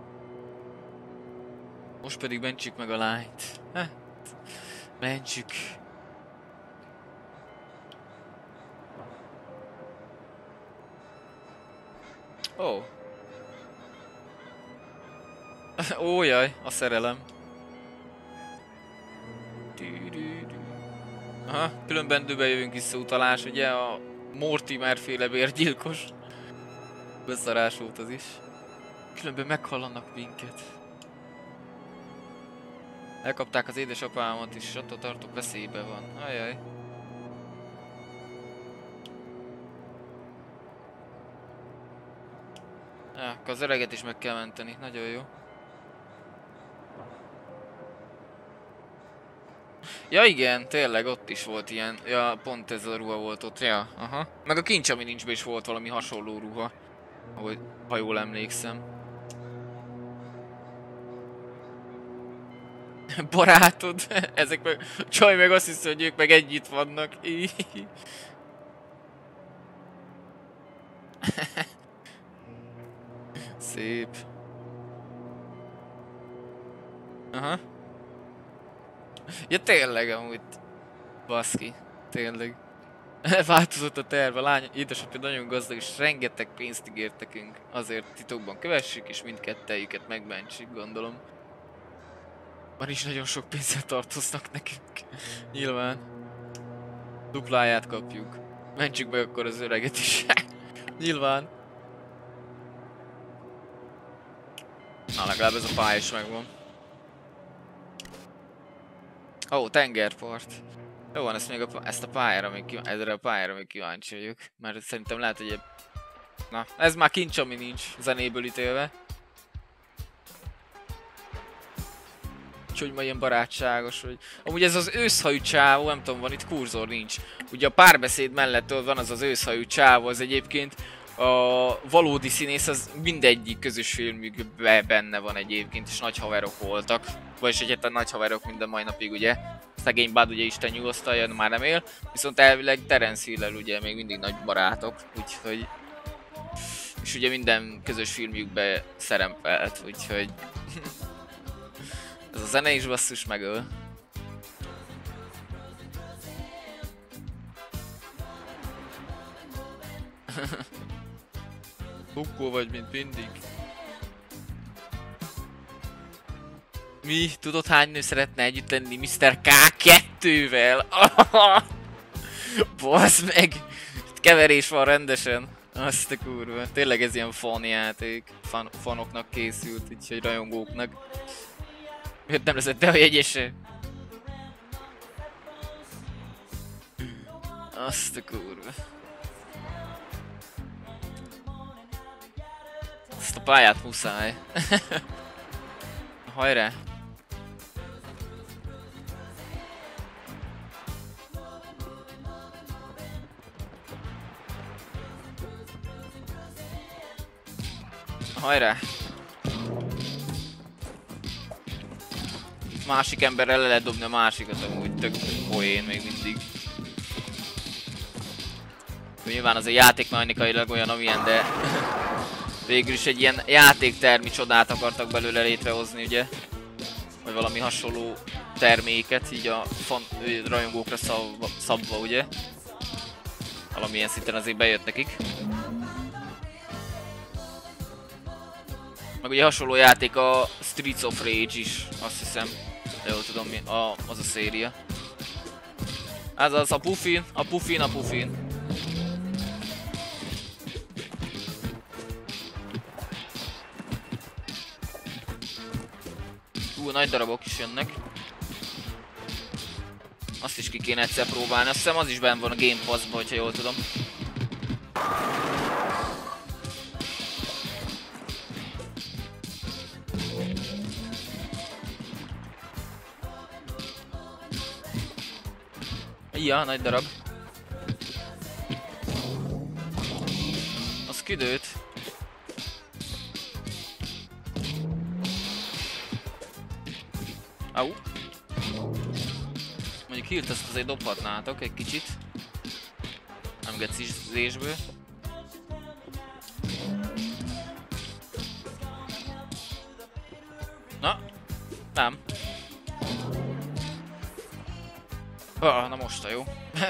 Most pedig mentsük meg a lányt. Mentsük. Ó. Ó jaj, a szerelem. Aha, külön bendőbe jövünk visszautalás, ugye a Mortimer féle bérgyilkos. Beszarás volt az is. Különben meghallanak minket. Elkapták az édesapámat is, attól tartok veszélybe van. Ajaj. Ja, akkor az öreget is meg kell menteni, nagyon jó. Ja igen, tényleg ott is volt ilyen, ja pont ez a ruha volt ott, ja, aha. Meg a kincs, ami nincs be is volt valami hasonló ruha, ahogy, ha jól emlékszem. Barátod? Ezek meg, csaj meg azt hiszi, hogy ők meg együtt vannak. Szép. Aha. Ja tényleg amúgy. Baszki. Tényleg. Változott a terv, a lány édesapja nagyon gazdag és rengeteg pénzt ígért nekünk. Azért titokban kövessük és mindkettejüket megmentsük, gondolom. Már is nagyon sok pénzzel tartoznak nekünk. Nyilván. Dupláját kapjuk. Mentsük meg akkor az öreget is. Nyilván. Na legalább ez a pálya is megvan. Ó, tengerpart. Jó van, ezt a pályára még ezre a pályára még kíváncsi vagyok. Mert szerintem lehet, hogy na, ez már kincs, ami nincs zenéből ítélve. Úgyhogy ma ilyen barátságos, hogy... Amúgy ez az őszhajú csávó, nem tudom, van itt kurzor, nincs. Ugye a párbeszéd mellett van az őszhajú csávó, az egyébként a valódi színész, az mindegyik közös filmükben benne van egyébként, és nagy haverok voltak. Vagyis egyáltalán nagy haverok mind a mai napig, ugye. Szegény Bud ugye Isten nyugosztalja, már nem él. Viszont elvileg Terence Hill-lel ugye még mindig nagy barátok, úgyhogy... És ugye minden közös filmjükben szerepelt, úgyhogy... Ez a zene is basszus megöl. Bukkó vagy, mint mindig. Mi? Tudod hány nő szeretne együtt lenni Mr. K2-vel? Baszd meg! Keverés van rendesen. Azt a kurva. Tényleg ez ilyen fan játék. Fanoknak készült, úgyhogy rajongóknak. Miért nem leszett be a jegyese? Azt a kurva. Azt a pályát muszáj. Hajrá! Hajrá! Másik emberrel le lehet dobni a másikat, amúgy tök poén még mindig. Nyilván az a játékmechanikailag olyan amilyen, de végül is egy ilyen játéktermi csodát akartak belőle létrehozni, ugye? Vagy valami hasonló terméket, így a rajongókra szabva, ugye? Valamilyen szinten azért bejött nekik. Meg ugye hasonló játék a Streets of Rage is, azt hiszem. Jól tudom, az a széria. Ez az a Puffin. Nagy darabok is jönnek. Azt is ki kéne egyszer próbálni, azt hiszem az is benn van a Game Pass-ba, hogyha jól tudom. Ja, nagy darab. Az küdőt. Au. Mondjuk hírt azt azért dobhatnátok egy kicsit. Nem gecizésből. Na. Nem. Na most a jó.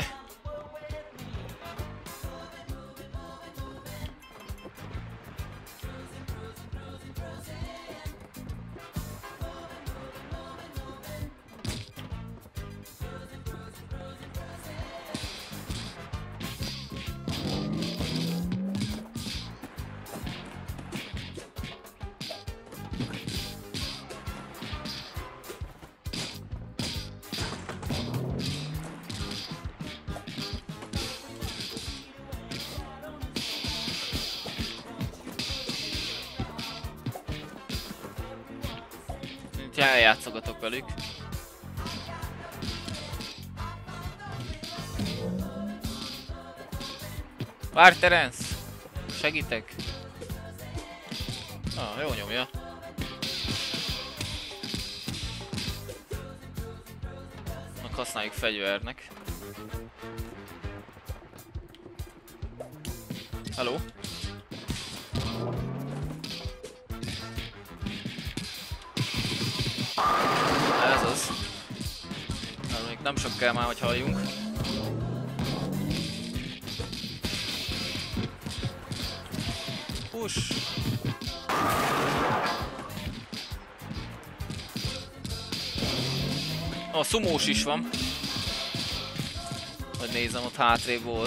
Eljátszogatok velük. Várj, Terence! Segítek! Jó nyomja. Használjuk fegyvernek. Hello? Nem sok kell már, hogy halljunk. Push! A szumós is van. Hogy nézem, ott hátrébb volt.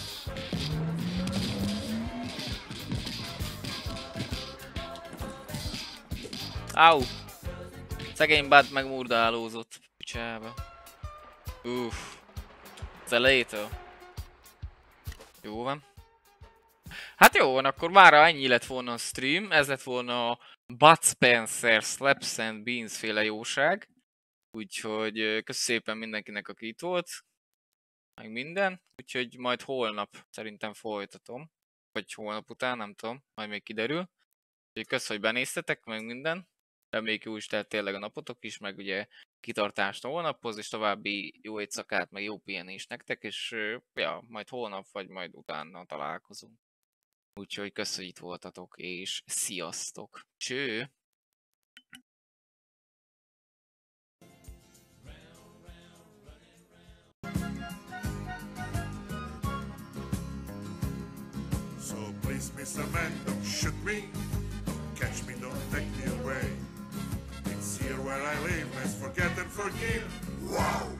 Áú! Szegény Bud megmurdálózott. Picsába. Uff. Az elejétől. Jó van. Hát jó van, akkor mára ennyi lett volna a stream. Ez lett volna a Bud Spencer Slaps and Beans féle jóság. Úgyhogy köszönöm szépen mindenkinek, aki itt volt. Meg minden. Úgyhogy majd holnap szerintem folytatom. Vagy holnap után, nem tudom. Majd még kiderül. Úgyhogy köszönöm, hogy benéztetek, meg minden. Reméljük jó is telt tényleg a napotok is, meg ugye kitartást a holnaphoz, és további jó éjszakát, meg jó pihenést nektek, és ja, majd holnap, vagy majd utána találkozunk. Úgyhogy köszönöm, hogy itt voltatok, és sziasztok! Cső! So please, Mr. Man, don't shoot me. Catch me, don't take me away. It's here where I live, let's forget and forgive. Wow!